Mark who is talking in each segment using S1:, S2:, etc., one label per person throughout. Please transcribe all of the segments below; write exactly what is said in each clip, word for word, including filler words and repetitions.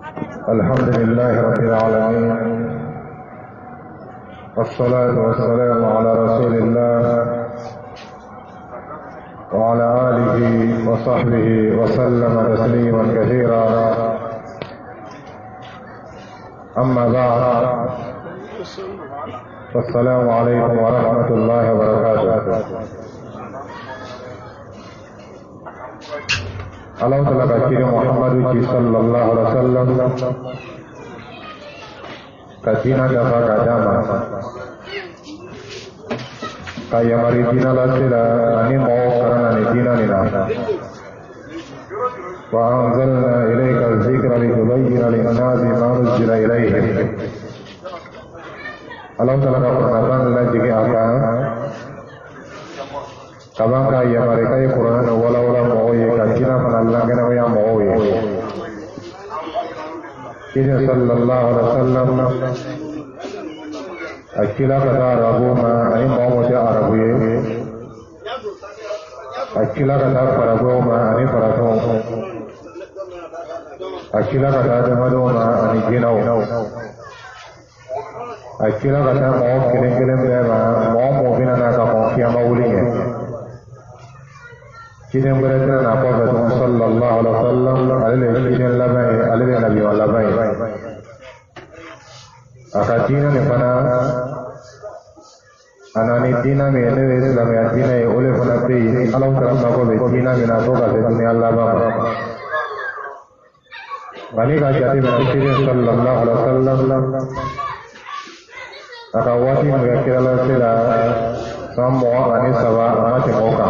S1: الحمد لله رب العالمين، والصلاة والسلام على رسول الله وعلى آله وصحبه وسلم تسليما كثيرا. أما بعد، فالسلام عليكم ورحمة الله وبركاته. Allah Ta'ala kaki Muhammad sallallahu alaihi wasallam katina dafa kadama kaya mari dina la sila ani mo karana ni dina ni na wa anzalna ilayka adh-dhikra litubayyana lin-nasi ma nuzila ilayhim. Allah Ta'ala ka Quran la jige aka kabang kaya mereka yang Quran wala wala mau ye kacina penalang kena yang mau ye. Ini sallallahu alaihi wasallam akila kata Arabu ma ini mau mau dia Arabu ye. Akila kata Arabu ma ini Arabu. Akila kata Jamadu ma ini Jinau. Akila kata mau kirim-kirim dia ma mau mau bina nak mau kiam mau uli ye. Kini berada na Prophet sallallahu alaihi wasallam alaihi kini labai alaihi nabi labai akatina ne pana anani dina me ne islam ya dina e ole pana pe Allah taala ko be dina me na to ka se dunia Allah ba bani ka jati me kini sallallahu alaihi wasallam akawati me kira la sila sammo ani sawa amate moka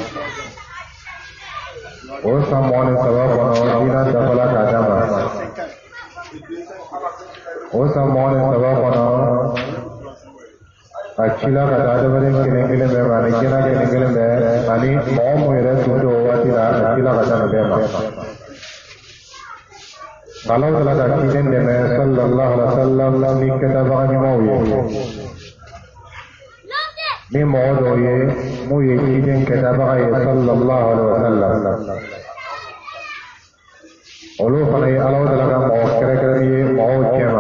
S1: o samone sabab kono dina dafala kadama o samone sabab kono akila kadada bare kene kene me mani kena kene kene me ani mo mo ere sudo atira akila kadana be ma kalau telah kinen de me sallallahu alaihi wasallam ni kitaba ni mo ye ni mo do ye mo ye kinen kitaba ye sallallahu alaihi wasallam olo fana ye Allah Ta'ala ka mo kere kere ye mo chema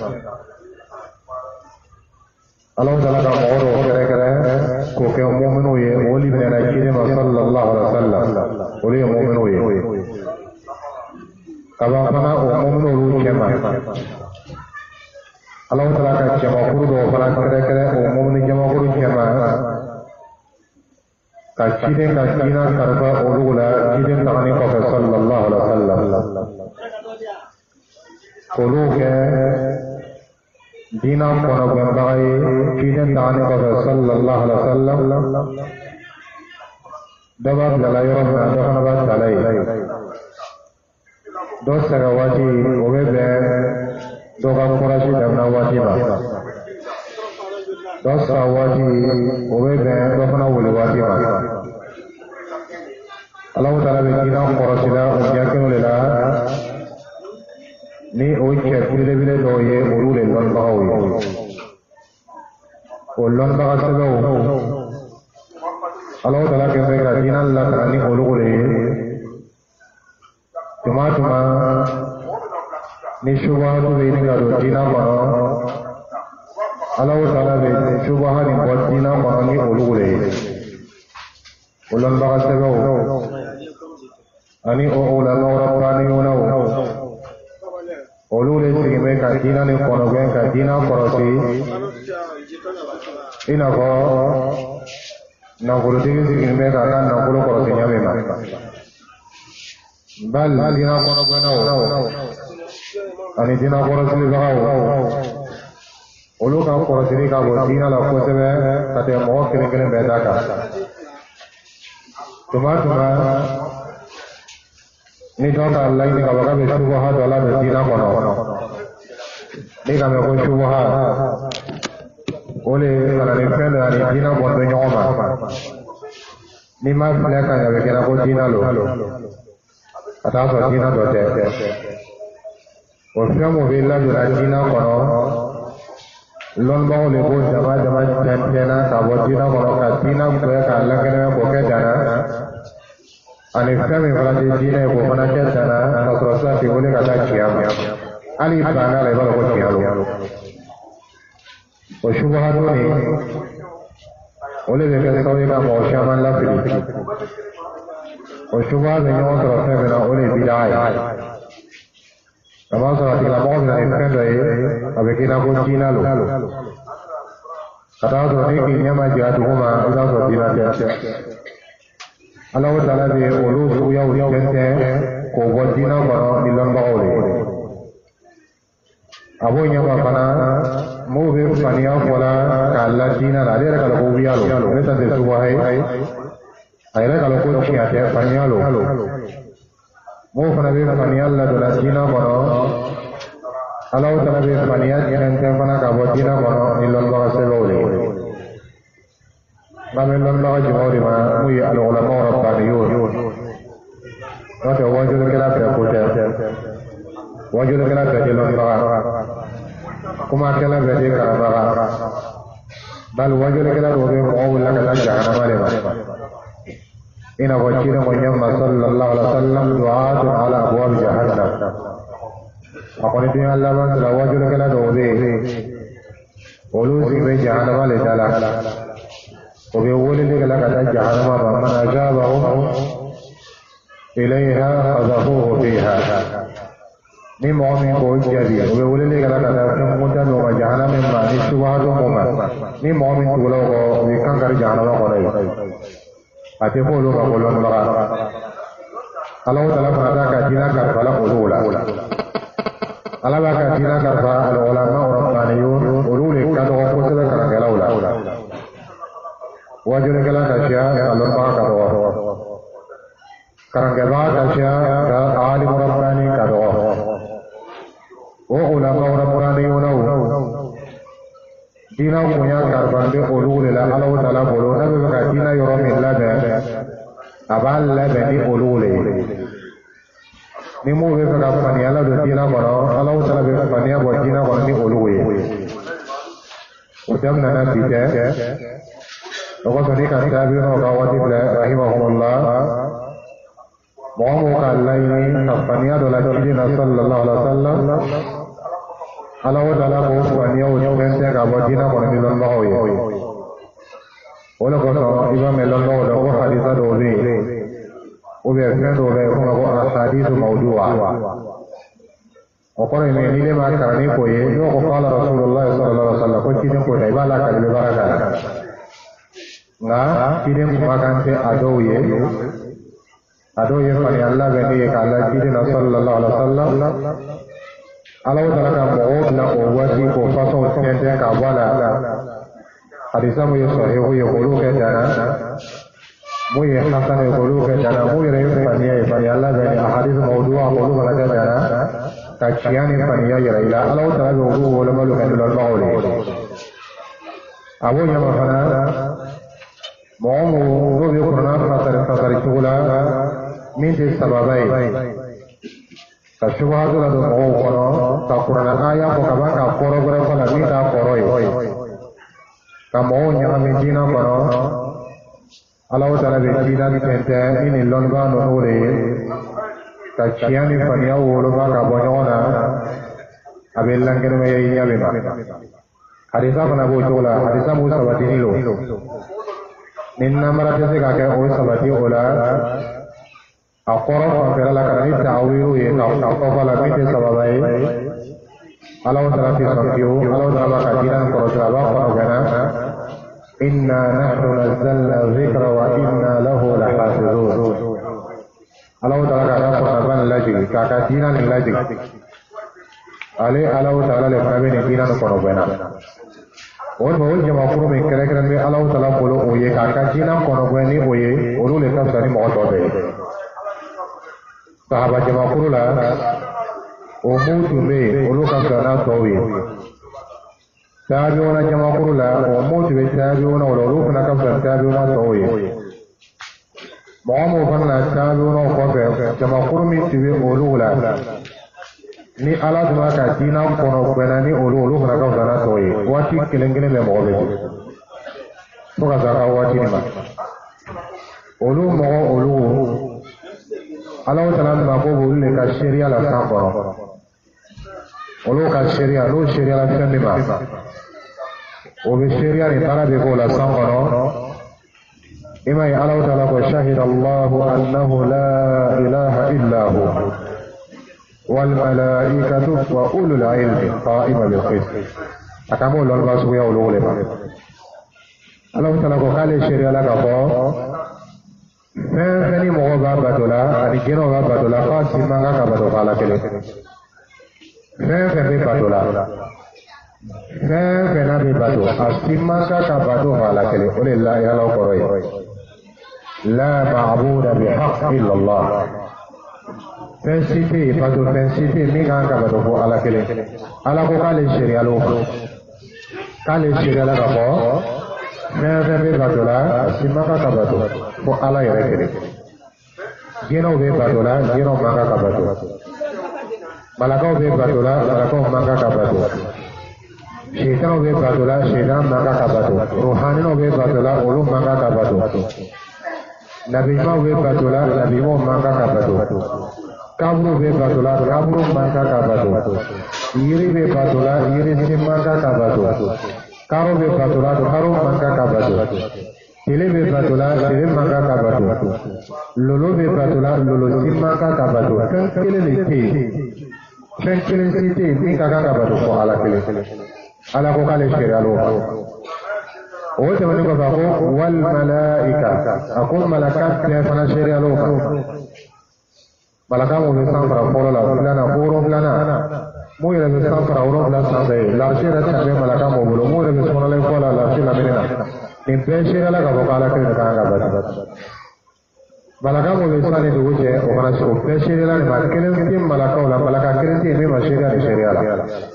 S1: Allah Ta'ala ka mo ro kere kere ko ke mu'minu ye oli bene na kinen sallallahu alaihi wasallam oli mu'minu ye kaba fana o mu'minu ro chema Allah Ta'ala ka chema kuru do fana kere kere o mu'minu chema kuru chema kacine kacina karba odula jidin tani Prophet sallallahu alaihi wasallam kolu ke dina kono gambai jidin tani Prophet sallallahu alaihi wasallam daba lalai roh adana ba dalai dos sagawati obebe doga korashi dabna wati ba dos sagawati obebe dofna wuli wati ba Allah Ta'ala be dina korosila ujiakenu lela ni oike bile bile do ye urule lon bawo ye o lon baga sebe o Allah Ta'ala ke be dina la tani olugule tuma tuma ni shubha to be ni ga do dina bano Allah Ta'ala be shubha ni bo dina bano ni olugule o lon baga sebe o ani o ulama rabbani yona o lule sigi me ka dina ni kono gen ka dina korosi ina ko na gulu digi sigi me ka kan na gulu korosi nyame ma bal dina kono gena o ani dina korosi ni ga o olu ka korosi ni ka go dina la ko sebe ka te mo kene kene beda ka tuma tuma ni doka Allah ni kabaga be subha dola be dina kono ni kame ko subha ole kana ni fele ani dina ko be nyoma ni ma fele ka ya be kera ko dina lo ata so dina do te o fiamo be la do dina kono lon ba ole ko jama jama tena ka bo dina kono ka dina ko ka Allah kene ko ke dana ani kami fala di dina ko mana ke dana ka so sa ti ole ka ta kiam Ali bana le ba ko tialo o shubha to ni ole de ke sawi ka mo shaman la fili o shubha de yo to fe bena ole bidai ama so ti la mo na e friend e abe kina ko china lo kata so ni ki nyama ja to ma ida so dina te Allah Taala de olu su ya u kente ko bo dina ba ni lamba ole abo nyama kana mo be paniya fola kala dina la de ka ko biya lo ne ta de su wa hai ai ra ka lo ko chiya te paniya lo mo fana be paniya la de la dina ba Allah Taala be paniya kente fana ka bo dina ba ni lamba se lo le Kami lamba jumori ma mui al ulama rabbaniyun. Wajah wajah kira kira kuda, wajah kira kira lamba. Kuma kira berde kira kira. Bal wajah kira robe mau lagi lagi jangan male ma. Ina wajah Muhammad sallallahu alaihi wasallam du'atun ala abwab jahannam. Apa ni tuh Allah bang wajah kira robe. Olu sih jahannam male jalan. وبيقول لك لك جهنم من أجابهم إليها قذفوه فيها ni mu'min ko jadi وبيقول لك لك كمودان وجهنم ما نسواه وما ni mu'min تقوله ويكان كر جهنم قلي أتقوله كقولون لغا الله تعالى فردا كجنا كفلا قولولا الله بقى كجنا كفلا العلماء ربانيون قولوا كانوا قصدا كرجلاولا wajur kala kasya alur pa karo karang kaba kasya ka alim rabbani karo o ulama rabbani unau dina punya karbande ulul la Allah taala bolo nabi ka dina yoro min la be abal la be ni ulul ni mu be ka pani ala do dina baro Allah taala be pani abo dina ko ni ulul o jam nana bite وقد ذكر التابعين وقواتب رحمهم الله وعمق الليل الفنيات والأجلين صلى الله عليه وسلم على وجه قوف فنيا وجوهن كابوجينا ونبي الله ولقد إذا من الله له حديث دوزي وبيفند وبيكون له أحاديث موضوعة وقال من إلى ما كرني كوي وقال رسول الله صلى الله عليه وسلم كوي كوي بالا كذب بالا Nga kirim makan se ado ye ado ye fani Allah bani ye kala kirim sallallahu alaihi wasallam Allah taala ka mo na o wati ko faso tente ka wala hadisa mo ye sahih ye qulu ke dana mo ye hasan ye qulu ke dana mo ye fani ye fani Allah bani ahadith mawdu'a qulu ka dana ka kiyan fani ye ila Allah taala ko wala malu kan Allah ole abo ye fana Muhammad Robi Quran khatar khatar chula min de sababai ka shubhatu la do mo kono ka Quran aya ko ka ba ka koro gore ko la min ta koroi ka mo nya min dina kono Allah taala be dina ni tente ini longa no ore ka chiani fania wolo ba ka bonyona abellan kene me yinya be ma hadisa kana bo chula hadisa mu sabati ni lo Ninna marate se kake o sabati ola akoro fera la karani ta'wiru ye ka ka fa la mite sababai alaw tarati sankiyo alaw daba ka dinan koro traba kono gana inna nahnu nazzalna dhikra wa inna lahu lahafizun alaw tala ka ka ban laji ka ka dinan laji ale alaw tala le kabe ni dinan kono gana और बहुत जमापुरों में करे करे में अल्लाह ताला बोलो ओये काका जी नाम कौन हुए नहीं ओये उन्होंने लेकर सारी मौत हो गई साहबा जमापुरों ला ओ मूत में उन्हों का करना तो हुए साहबियों ना जमापुरों ला ओ मूत में साहबियों ना उन्हों का ना कर साहबियों ना तो हुए मोहम्मद फरना साहबियों ना कॉफे जमापुरों में सिवे उन्हों ला ni ala duma ka dina kono kwena ni olu olu kana ka zana toye wati kelengele me mo be to ka zaka wati ni ma olu mo olu ala taala ma ko bolu le ka sharia la ka kono olu ka seria n'o seria la fɛn min ma o bɛ seria ni baara bɛ k'o la san kɔnɔ i ma ye Alahu Taala ko shahida Allahu annahu la ilaha illa hu wal malaikatu wa ulul ilmi qa'iman bil qist a ka m'o lɔnniba suguya olu le ma Alahu Taala ko k'ale seria la ka fɔ fɛn fɛn ni mɔgɔ b'a bato la ani jinɛw b'a bato la f'a si man kan ka bato fɔ Ala kelen fɛn fɛn bɛ bato la fɛn fɛn n'a bɛ bato a si man kan ka bato fɔ Ala kelen o de la Ala kɔrɔ ye la ma'buda bi haqqi illa Allah fɛn si tɛ yen bato fɛn si tɛ yen min kan ka bato fɔ Ala kelen Ala ko k'ale sariya l'o ma k'ale sariya la ka fɔ fɛn fɛn bɛ bato la a si man kan ka bato fɔ Ala yɛrɛ kelen jinɛw bɛ bato la jinɛw man kan ka bato malakaw bɛ bato la malakaw man kan ka bato seitanw bɛ bato la seitan man kan ka bato ruhaninaw bɛ bato la olu man kan ka bato nabiɲumanw bɛ bato la nabiɲumanw man kan ka bato kaburuw bɛ bato la kaburuw man kan ka bato yiri bɛ bato la yiri si man kan ka bato karo bɛ bato la karo man kan ka bato tele bɛ bato la tele man kan ka bato lolo bɛ bato la lolo si man kan ka bato fɛn kelen de tɛ yen fɛn kelen si tɛ yen min ka kan ka bato fɔ Ala kelen Ala ko k'ale sariya l'o ma o tɛmɛnen kɔfɛ a ko wal malaika a ko malaka bɛɛ fana sariya l'o ma malaka mun bɛ san fara fɔlɔ la filanan ko wolonfilanan mun yɛrɛ bɛ san fara wolonfila sanfɛ larisi yɛrɛ tɛmɛ malaka mun bolo mun yɛrɛ bɛ sɔnɔlen fɔ la larisi lamini na nin bɛɛ sariya la ka fɔ k'Ala kelen de kan ka bato malaka mun bɛ san ni dugu cɛ o fana o bɛɛ sariya la nin ma kelen tɛ malakaw la malaka kelen tɛ yen min ma sariya ni sariya la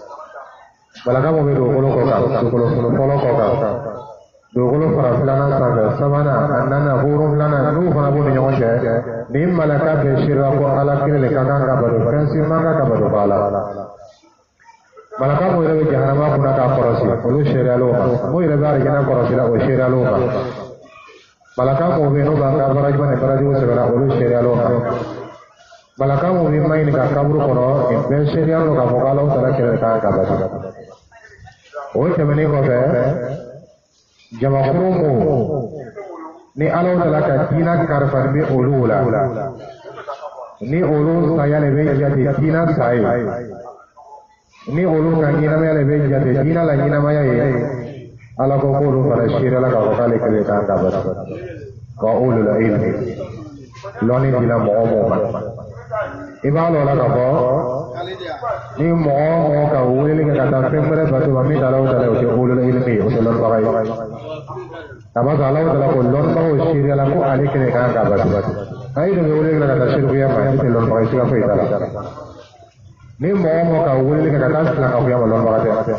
S1: malaka mun bɛ dugukolo kɔ kan dugukolo fɔlɔ kɔ kan dugukolo fara filanan sanfɛ sabanan a naaninan ko wolonfilanan n'u fana b'u ni ɲɔgɔn cɛ nin malaka bɛɛ sariya ko Ala kelen de ka kan ka bato fɛn si man kan ka bato fɔ Ala malaka mun yɛrɛ bɛ jahanama kunna k'a kɔlɔsi olu sariya l'o ma mun yɛrɛ bɛ alijana kɔlɔsi la o sariya l'o ma malaka mun bɛ n'u b'an ka barajiba ni barajiw sɛbɛnna olu sariya l'o ma malaka mun bɛ maɲi nin ka kaburu kɔnɔ nin bɛɛ sariya l'o k'a fɔ k'Ala Taala kelen de kan ka bato o tɛmɛnen kɔfɛ jamakuru mun ni Ala Taala ka diinɛ kalifa bɛ olu la ni olu saya le bɛ jate diinɛ sa ye ni olu ka ɲɛnamaya le bɛ jate diinɛ la ɲɛnamaya ye Ala ko k'olu fana sariya la k'a fɔ k'ale kelen kan ka bato wa ulul ilmi lɔnni dila mɔgɔ mɔgɔ ma i b'a lɔ la ka fɔ ni mɔgɔ mɔgɔ ka weleli kɛ ka taa fɛn wɛrɛ bato ma min Alahu Taala o tɛ ulul ilmi ye o tɛ lɔnnibaga ye a b'a sɔrɔ Alahu Taala ko lɔnnibagaw sariya la ko ale kelen kan ka bato a ye de bɛ weleli kɛ ka taa sirikuya ma e tɛ lɔnnibaga ye siga foyi t'a la ni mɔgɔ mɔgɔ ka weleli kɛ ka taa silamɛya ma lɔnnibaga tɛ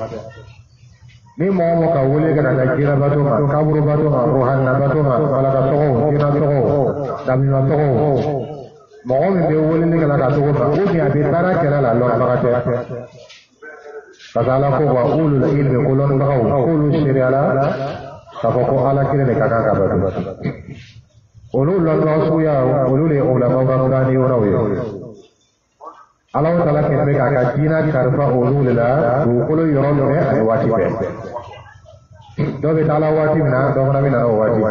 S1: ni mɔgɔ mɔgɔ ka weleli kɛ ka taa jinɛ bato ma kaburu bato ma ruhanina bato ma Ala ka tɔgɔw jinɛ tɔgɔw nabiɲuman tɔgɔw mɔgɔ min bɛ weleli kɛ ka tɔgɔ ma ou bien a bɛ baara kɛlɛ la lɔnnibaga tɛ parce que Ala ko wa ulul ilmi ko lɔnnibagaw k'olu sariya la k'a fɔ ko Ala kelen de ka kan ka bato olu lɔnnibaga suguya olu de ye ulamaw ka dɔnniyaw ye Alahu Taala kɛlen bɛ k'a ka diinɛ kalifa olu de la dugukolo yɔrɔ minɛ ani waati bɛɛ dɔ bɛ taa la waati min na dɔ fana bɛ na o waati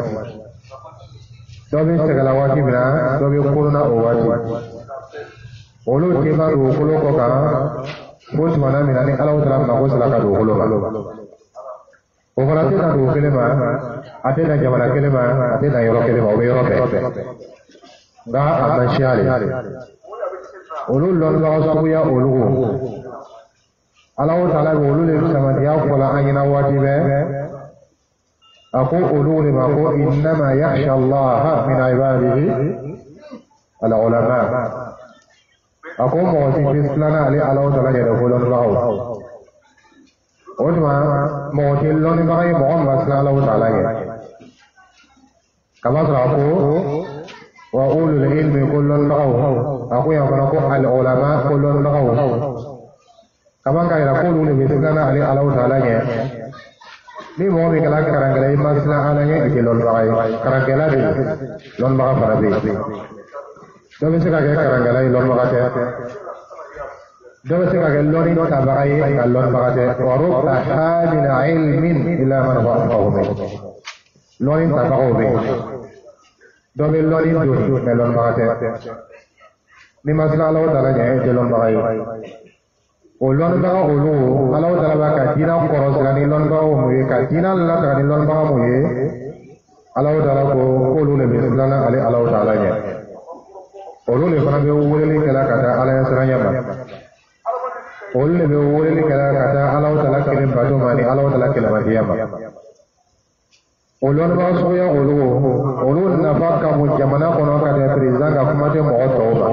S1: dɔ bɛ sɛgɛnla waati min na dɔ bɛ koronna o waati olu tɛ ban dugukolo kɔ kan fo tumana min na ni Alahu Taala mago sera ka dugukolo ma o fana tɛ na dugu kelen ma a tɛ na jamana kelen ma a tɛ na yɔrɔ kelen ma o bɛ yɔrɔ bɛɛ nka a man siya de olu lɔnnibaga suguya olu Alahu Taala bɛ olu de samantiya fɔla an ɲɛna waati bɛɛ a ko olu de ma ko innama yakhsha Allaha min ibadihi al-ulama a ko mɔgɔ si tɛ silanan ale Alahu Taala yɛrɛ ko lɔnnibagaw o tuma mɔgɔ tɛ lɔnnibaga ye mɔgɔ min ma silan Alahu Taala ye kaba sɔrɔ a ko wa ulul ilmi ko lɔnnibagaw a ko yan fana ko al-ulama ko lɔnnibagaw kaban ka yira k'olu de bɛ silanan ale Alahu Taala ɲɛ ni mɔgɔ min kɛla karankɛla i ma silan Ala ɲɛ i tɛ lɔnnibaga ye karankɛla de lɔnnibaga fana bɛ yen dɔ bɛ se ka kɛ karankɛla ye lɔnnibaga tɛ dɔw bɛ se ka kɛ lɔnni tabaga ye ka lɔnnibaga tɛ wa rubba hamila ilmin ila man huwa afqahu minhu lɔnni tabagaw bɛ yen dɔ bɛ lɔnni don mɛ lɔnnibaga tɛ ni ma sila Alahu Taala ɲɛ e tɛ lɔnnibaga ye o lɔnnibaga olu Alahu Taala b'a ka diinɛ kɔrɔsira ni lɔnnibagaw mun ye ka diinɛ lataga ni lɔnnibaga mun ye Alahu Taala ko k'olu le bɛ siranna ale Alahu Taala ɲɛ olu le fana bɛ weleli kɛla ka taa Ala ɲɛ siranya ma olu le bɛ weleli kɛla ka taa Alahu Taala kelen bato ma ni Alahu Taala kɛlɛmadiya ma o lɔnnibaga suguya olu olu nafa ka bon jamana kɔnɔ ka tɛmɛ président ka kuma tɛ mɔgɔ tɔw ma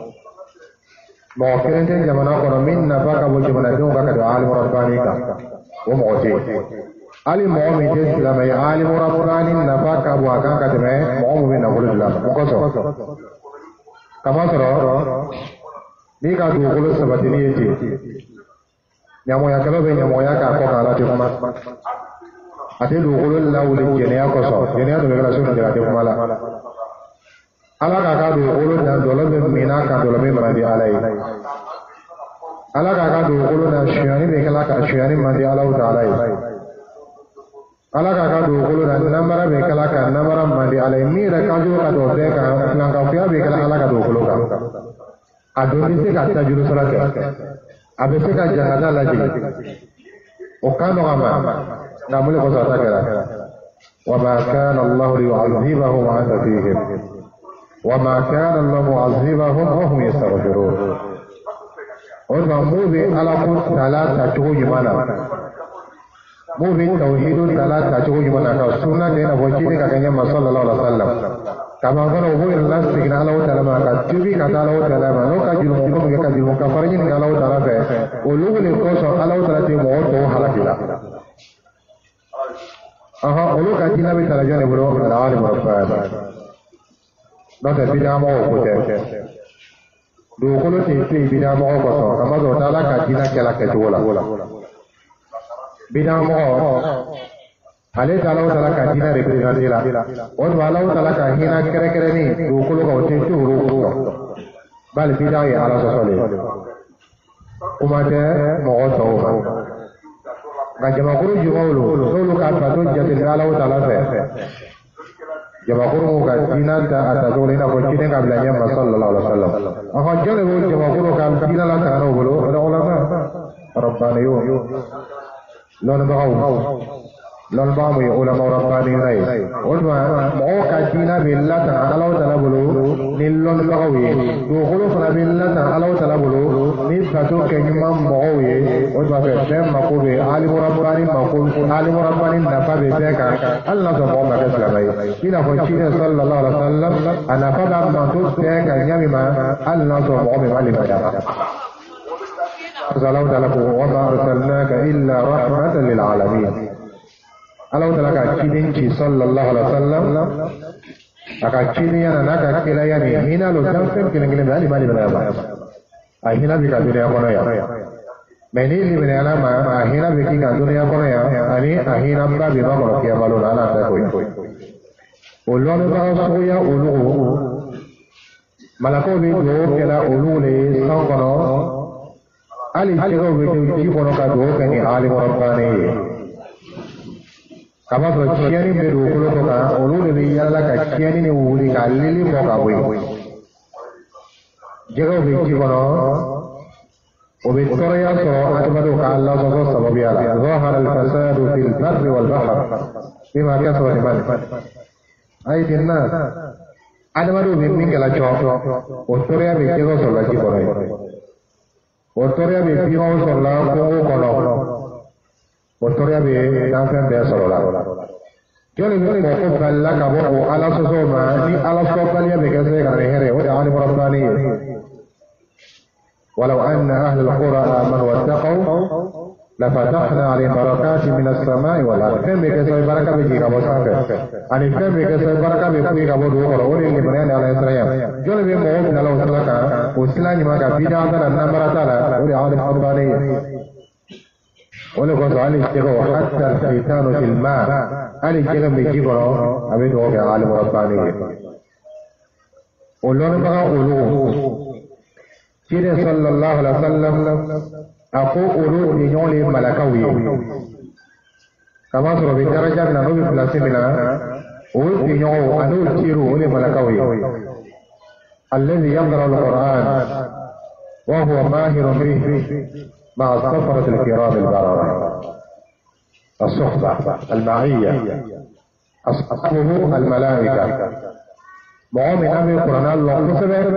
S1: mɔgɔ kelen tɛ jamana kɔnɔ min nafa ka bon jamanadenw ka ka tɛmɛ alimu rabbani kan o mɔgɔ tɛ yen hali mɔgɔ min tɛ silamɛ ye alimu rabbani nafa ka bon a kan ka tɛmɛ mɔgɔ min bɛ nafolo dilan o kosɔn kamasɔrɔ n'i ka dugukolo sabatili ye ten ɲamɔgɔyakɛlaw bɛ ɲamɔgɔya k'a kɔ kan Ala tɛ kuma a tɛ dugukolo lawuli jɛnɛya kosɔn jɛnɛya tun bɛ kɛla so min a tɛ kuma la Ala k'a ka dugukolo dan dɔlɔ bɛ minɛ kan dɔlɔ bɛ man di Ala ye Ala k'a ka dugukolo dan sonyani bɛ kɛla ka sonyani man di Alahu Taala ye Ala k'a ka dugukolo dan namara bɛ kɛla ka namara man di Ala ye min yɛrɛ kan jugu ka tɛmɛ bɛɛ kan filankafoya bɛ kɛla Ala ka dugukolo kan a don bɛ se ka tajuru sara kɛ a bɛ se ka jangada lajɛ o kan nɔgɔ a ma nka mun de kosɔn a ta kɛra wa ma kana Allahu liyu'adhibahum wa anta fihim wa ma kana Allahu mu'adhibahum wa hum yastaghfirun o tuma mun bɛ Ala ko tala tacogo ɲuman na mun bɛ tawhidu tala tacogo ɲuman na ka sunna kɛ i n'a fɔ ciden ka kɛ ɲɛma sallallahu alaihi wa sallam kaman fana u b'o yɛrɛ lasegin Alahu Taala ma ka tubi ka taa Alahu Taala ma n'o ka jurumu ko min kɛ ka jurumu ka fara ɲini Alahu Taala fɛ olu de kosɔn Alahu Taala tɛ mɔgɔ tɔw halaki la ɔhɔn olu ka diinɛ bɛ tala jɔn de bolo alimu rabbani n'o tɛ bid'amɔgɔw ko tɛ dugukolo tɛ to yen bid'amɔgɔw kosɔn kamasɔrɔ o tɛ Ala ka diinɛ kɛla kɛcogo la bid'amɔgɔ ale tɛ Alahu Taala ka diinɛ représenté la o tuma Alahu Taala ka hinɛ kɛrɛnkɛrɛnni dugukolo kan o tɛ to olu kosɔn bali bid'a ye Ala sɔsɔ de ye kuma tɛ mɔgɔ tɔw ma nka jamakuru jumɛnw n'olu ka bato jateminɛ Alahu Taala fɛ jamakuru mun ka diinɛ ta a tacogo la i n'a fɔ ciden ka bila ɲɛ ma sallallahu alaihi wa sallam ɔhɔn jɔn de b'o jamakuru ka diinɛ lataga n'o bolo o de ulama rabbaniyun lɔnnibagaw lɔnnibaga mun ye ulama rabbaniyuna ye o tuma mɔgɔw ka diinɛ bɛ lataga Alahu Taala bolo ni lɔnnibagaw ye dugukolo fana bɛ lataga Alahu Taala bolo ni bato kɛ ɲuman mɔgɔw ye o tuma fɛ fɛn mako bɛ alimu rabbani mako alimu rabbani nafa bɛ bɛɛ kan hali n'a sɔrɔ mɔgɔ ma kɛ silamɛ ye i n'a fɔ ciden sallallahu alaihi wa sallam a nafa b'a manto bɛɛ kan ɲami ma hali n'a sɔrɔ mɔgɔ min ma limaniya Alahu Taala ko wa ma arsalnaka illa rahmatan lil alamin Alahu Taala ka ciden ci sallallahu alaihi wa sallam a ka ciden yana n'a ka kelaya ni hinɛ lo dan fɛn kelen kelen bɛ hali ma limaniya ma a hinɛ bɛ ka duniya kɔnɔ yan mɛ ni limaniyala ma a hinɛ bɛ k'i kan duniya kɔnɔ yan ani a hinɛ ba bɛ ba kɔnɔ kiyamalo la Ala tɛ koyi o lɔnnibaga suguya olu malakaw bɛ dugawu kɛla olu le ye san kɔnɔ hali jɛgɛw bɛ to ji kɔnɔ ka dugawu kɛ ni alimu rabbani ye kamasɔrɔ tiɲɛni bɛ dugukolo dɔ kan olu de bɛ yaala ka tiɲɛni ni wuli ka lili bɔ ka bɔ yen jɛgɛw bɛ ji kɔnɔ o bɛ tɔɔrɔya sɔrɔ adamadenw ka lasɔsɔ sababuya la zahara al-fasadu fil barri wal bahr bima kasaba al-mal ayi na adamadenw bɛ min kɛla cɔ o tɔɔrɔya bɛ jɛgɛw sɔrɔ la ji kɔnɔ yen o tɔɔrɔya bɛ binw sɔrɔ la kungo kɔnɔ o tɔɔrɔya bɛ danfɛn bɛɛ sɔrɔ la jɔn de bɛ mɔgɔ ko balila ka bɔ o ala sɔsɔ ma ni ala sɔbaliya bɛ kɛ se ka na ni hɛrɛ o de ye alimu rabbani ye ولو أن أهل القرى آمنوا واتقوا لفتحنا عليهم بركات من السماء والأرض فهم بكسر بركة بيجي كابو سافر أني فهم بكسر بركة بيجي كابو دوغر أولي اللي بنيان على إسرائيل جل بيمو من الله سلكا وسلاني ما كبيدا ترى النمبر ترى أولي عالم أرباني أولي قصة علي اشتغوا حتى الحيتان في الماء علي اشتغوا بيجي كرو أبي دوغر عالم أرباني ولون بقى أولو Kira sallallahu alaihi wasallam aku urut di nyoli malakawi. Kama suruh bicara jangan nabi pelasi mina urut di nyoli anu ciru oleh malakawi. Alladhi yaqra al-Quran wa huwa mahirun bihi ma'a as-safarat al-kiram al-barara. As-suhbah al-ma'iyya ashabuhu al-malaika. Mu'min nabi Quran Allah kusabir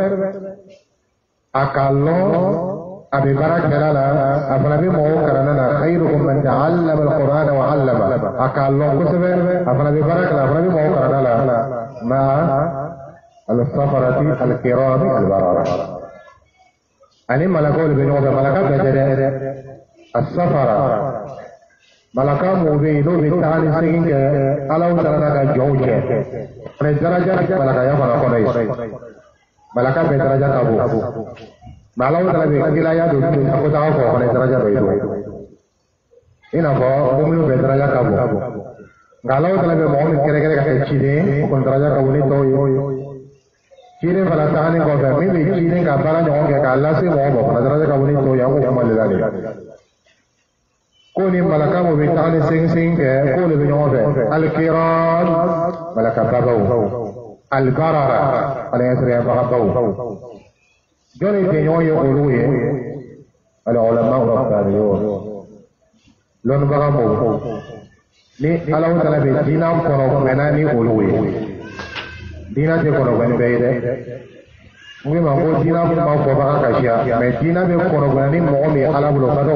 S1: akallo abi barakalala afanabi mo karana khairukum man ta'allama al-Qur'ana wa 'allama akallo kusbe afanabi barakala afanabi mo karana ma al-safarati al-kiram al-barara ani malakul bin wa malaka bajada as-safara malaka mo be no be tani singin ke alaw tarana ka jawje pre daraja malaka ya fana ko nay malaka be daraja kabu malau tala be kila ya do aku tahu ko kone daraja be do ina ko umlu be daraja kabu galau tala be mo min kere kere ka chide ko daraja kabu ni to chide bala tahani ko be mi be chide ka bala jo ke ka Allah se mo mo daraja kabu ni to ya ko mal la ni ko ni malaka mo be tahani sing sing ke ko le be jo be al kiram malaka babu al barara ala yasri babu joni te ñoye oluye ala ulama rabbaniyun lon baga mo ni ala wala be dina ko no menani oluye dina te ko no ben beede ngi ma ko dina ko ma ko baga ka sia me dina be ko no ben ni mo mi ala bulo ka do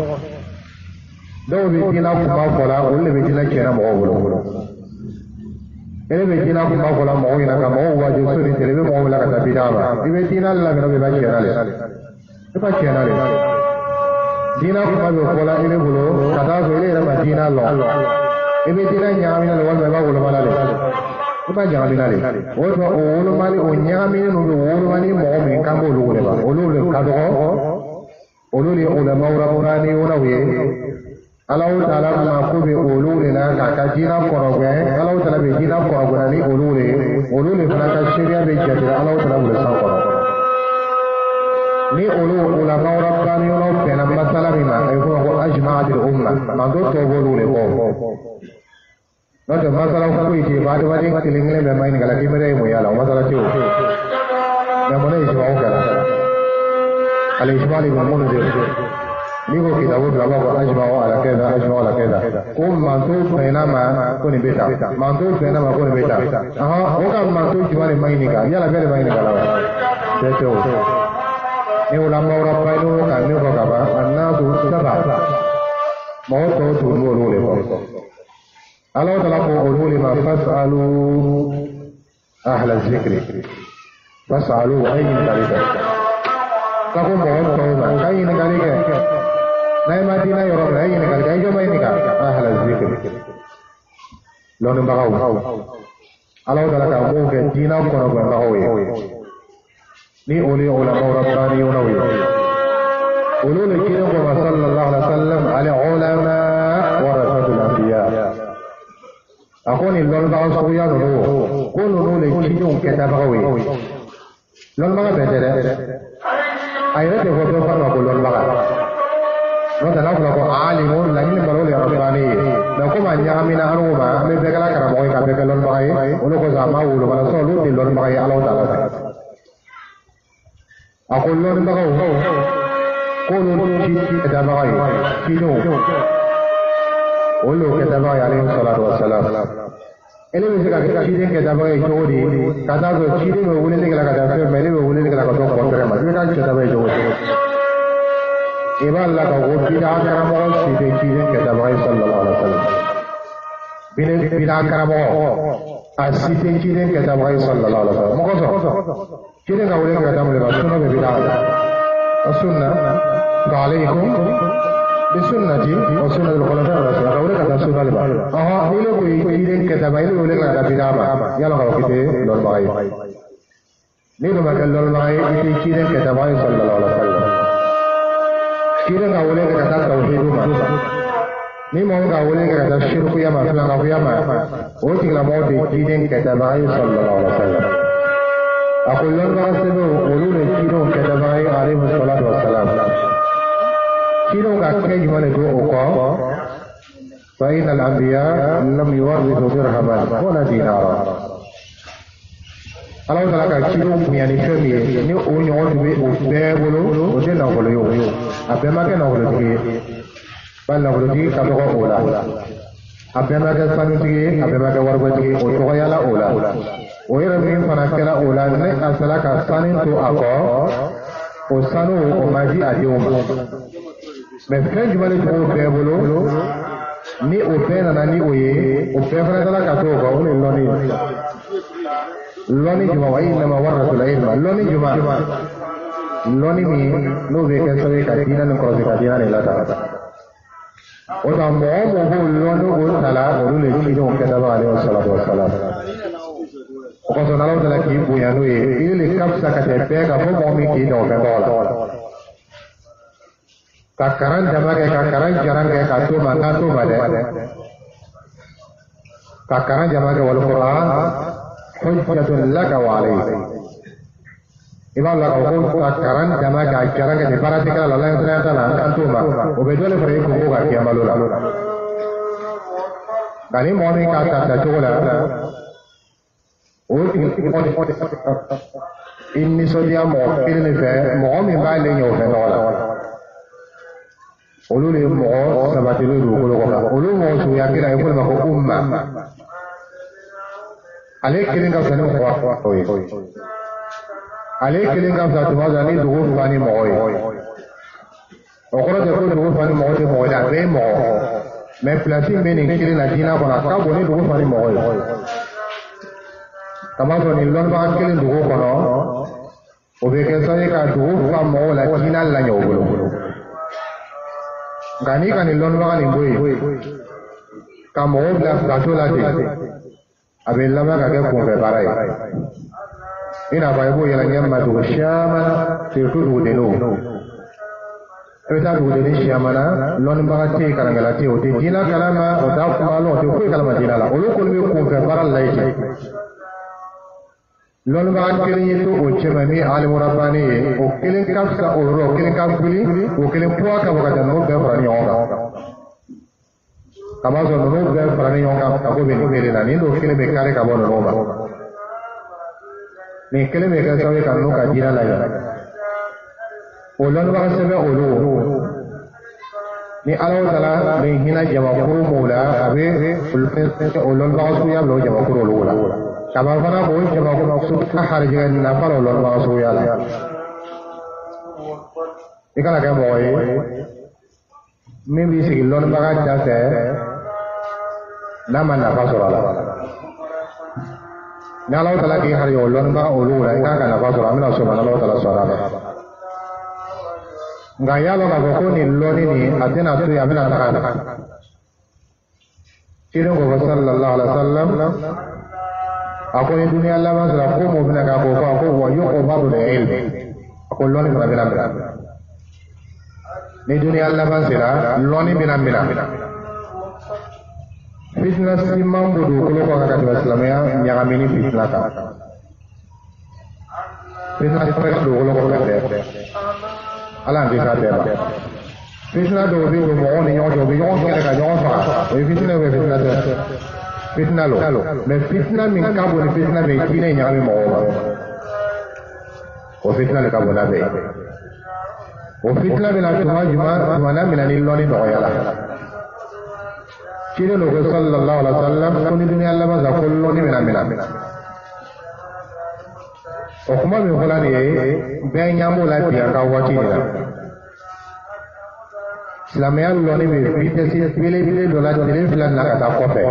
S1: do be dina ko ma ko la ulle be dina kena mo bulo ele be dina ko ma ko la mo ina ka mo wa jo so ni tele be mo la ka ta bidaba ibe dina la be no be ba kena le e ba kena le dina ko ma be ko la ele bulo ka ta so ele ma dina lo ibe dina nyaami na lo wa ba bulo mala le e ba nyaami na le o to o lo mali o nyaami no be o lo mali mo mi ka mo lo le ba o lo le ka do o lo le ulama rabbani ona we Allah Taala ma ko be olule na ka ka jina korogwe Allah Taala be jina korogwe ni olule olule fana ka sharia be jadira Allah Taala le sa koro ni olu ulama rabbani ono pena masala bima ay ko ko ajma'at al umma ma do to olule ko no de masala ko ite ba de ba de kilingle be mai ngala ki mere mo yala masala ti o na mo ne ijma o kala al ijma li mo no de Nico kitabu berapa kok ajma ala keda ajma ala keda. Ko mantu pena ma ko ni beta. Mantu pena ma ko ni beta. Aha, o ka mantu cuma ni main ni ka. Ya la bele main ni ka la. Beto. Ni ulama ora pa ni ka ni ko ka ba. Anna tu saba. Mo to tu lo lo le ko. Allah Taala ko ulu ma fasalu ahla zikri. Fasalu ayin tarika. Kako mo to ba kai ni ka ni ke. Nai mati nai orang lain ni kalau kaya main ni kan ahal zikir. Lalu bagau. Allah Taala kamu ke Cina ko na bagau ye. Ni uli ulama rabbani unawi. Ulul Cina ko sallallahu alaihi wasallam ala ulama warasatul anbiya. Aku ni lalu bagau suya no. Ko ulul Cina ke ta bagau ye. Lalu bagau betere. Ayat ko to pa ko lalu bagau. No te la ko alimun la ni baro le rabbani da ko ma nyami na anu ma me be kala kara moy ka be kalon baay ulo ko zama ulo bala so lu dilon baay Allah Taala akol lo ni bagaw ko lu ci da baay ci no ulo ke da baay alayhi salatu wassalam ele me ka ka ci den ke da baay jodi kada so ci den me wule ni kala ka da fe me le wule ni kala ka to ko tere ma me ka ci da baay jodi Iba Allah ka ko bida karamo side chiden ke dabai sallallahu alaihi wasallam bine bida karamo asite chiden ke dabai sallallahu alaihi wasallam mo ko so chiden ka wole ka damu le ba sunna be bida sunna ka alaikum bi sunnati wa sunnati al-khulafa ar-rashidin ka wole ka sunna le ba aha ile ko chiden ke dabai le wole ka da bida ba yalo ka kite lol bai ni do ma ka lol bai ite chiden ke dabai sallallahu alaihi wasallam Kira nggak boleh kata tauhid rumah. Ni mau nggak boleh kata syirku ya ma, filang aku ya ma. Oh tinggal mau dijinin kata Nabi sallallahu alaihi wasallam. أقول لهم أسمعوا قولوا لكيرون كتبائي عليه الصلاة والسلام كيرون كأكيد من يدعوك فإن الأنبياء لم يورثوا درهما ولا دينارا Allah Taala ka kilo miani femi ni o nyon be o be bolo o de na bolo yo abe ma ke na bolo tigi ba na bolo tigi ka ko ola abe ma ke sanu tigi abe ma ke wargo tigi o to ya la ola o yere min fana kala ola ne asala ka sanin to ako o sanu o maji adioma me fenji bale ko be bolo ni o be na ni o ye o be fana kala ka to ko o ni loni loni juma wa inna waratul ilma loni juma loni mi no ve ke sabe ka dina no ko ka dina ne la ta o ta mo mo ho loni go sala o le ki do ke da ba alayhi salatu wassalam o ko so na lo la ki bu ya no ye ile kap sa ka te pe ka mo mo mi ki do ke do la ka karan jama ke ka karan jaran ke ka to ma ka to ba de ka karan jama ke wal qur'an حجة لك وعليك إذا الله أقول كران جماعة كران كتبارة كلا الله يسرع تلا أنتوما وبدول فريق كوكا كيامالو لا كاني مؤمن كاتا تجولا إني سوديا مؤمن نفع مؤمن بالين يوفي نولا أولو لي مؤمن سباتلو دوكولو كوكا أولو مؤمن سويا كلا يقول مكو أمة عليك كلين كاب سنو خوا خوي عليك كلين كاب ساتو ما زاني دوغو فاني موي اوخرا جكو دوغو فاني موي دي موي لا بي مو مي بلاسي مينين كلين ادينا كنا كابو ني دوغو فاني موي كما سو ني لون با كلين دوغو كنا او بي كساي كا دوغو فا مو لا دينا لا نيو بلو غاني كاني لون با ني موي كامو بلا كاتو لا دي abe lama ka ke kunfɛ baara ye i n'a fɔ i b'o yɛlɛ ɲɛ ma dugu caman surtout dugudenninw i bɛ taa dugudennin caman na lɔnnibaga tɛ yen kalankɛla tɛ yen o tɛ diinɛ kalama o t'a kuma lɔn o tɛ foyi kalama diinɛ la olu kɔni bɛ kunfɛ baara la yen lɔnnibaga kelen ye to o cɛ ma min ye alimu rabbani ye o kelen ka fisa o yɔrɔ o kelen ka wuli o kelen poids ka bɔ ka jan ninnu bɛɛ fara ɲɔgɔn kan. kama so nunu bɛɛ fara ni ɲɔgɔn kan ka ko bɛ nin kelen na nin don kelen bɛ kari ka bɔ ninnu ma nin kelen bɛ kɛ sababu ye ka ninnu ka diinɛ lajɛ o lɔnnibaga sɛbɛn olu ni Ala Taala bɛ hinɛ jamakuru mɔɔw la a bɛ o lɔnnibaga suguya bila o jamakuru olu la kaba fana k'o jamakuru sugu ka harijɛgɛ nafa la o lɔnnibaga suguya la i kana kɛ mɔgɔ ye min b'i sigi lɔnnibaga da fɛ n'a ma nafa sɔrɔ a la ni Ala Taala k'i hari o lɔnnibaga olu la i kan ka nafa sɔrɔ an bɛna sɔrɔ Ala Taala sɔrɔ a la nka y'a lɔn k'a fɔ ko nin lɔnni nin a tɛna to yen a bɛna taga na cilen ko fɔ sallallahu alaihi wa sallam a ko ni duniya laban sera ko m'o bɛna k'a ko fɔ a ko wa yuqbadu al-ilm a ko lɔnni fana bɛna minɛ ni duniya laban sera lɔnni bɛna minɛ fitna si man bon dugukolo kɔ ka tɛmɛ silamɛya ɲagamini fitna kan fitna si fɛn dugukolo kɔ ka tɛmɛ ala an tɛ k'a bɛɛ ma fitna dɔw bɛ don mɔgɔw ni ɲɔgɔn cɛ u bɛ ɲɔgɔn kɛlɛ ka ɲɔgɔn faga o ye fitna bɛ fitna tɛ fitna lo mɛ fitna min ka bon ni fitna bɛ diinɛ ɲagami mɔgɔw ma o fitna de ka bon n'a bɛɛ ye o fitna bɛna tuma jumɛn tuma na minɛ ni lɔnni nɔgɔya la cilen do ko sallallahu alaihi wa sallam ko ni duniya laban sa ko lɔnni bɛna minɛ o kuma min fɔla nin ye bɛɛ ɲɛ b'o la bi an ka waati de la silamɛya lɔnni bɛ vitesse belebele dɔ la tile fila na ka taa kɔfɛ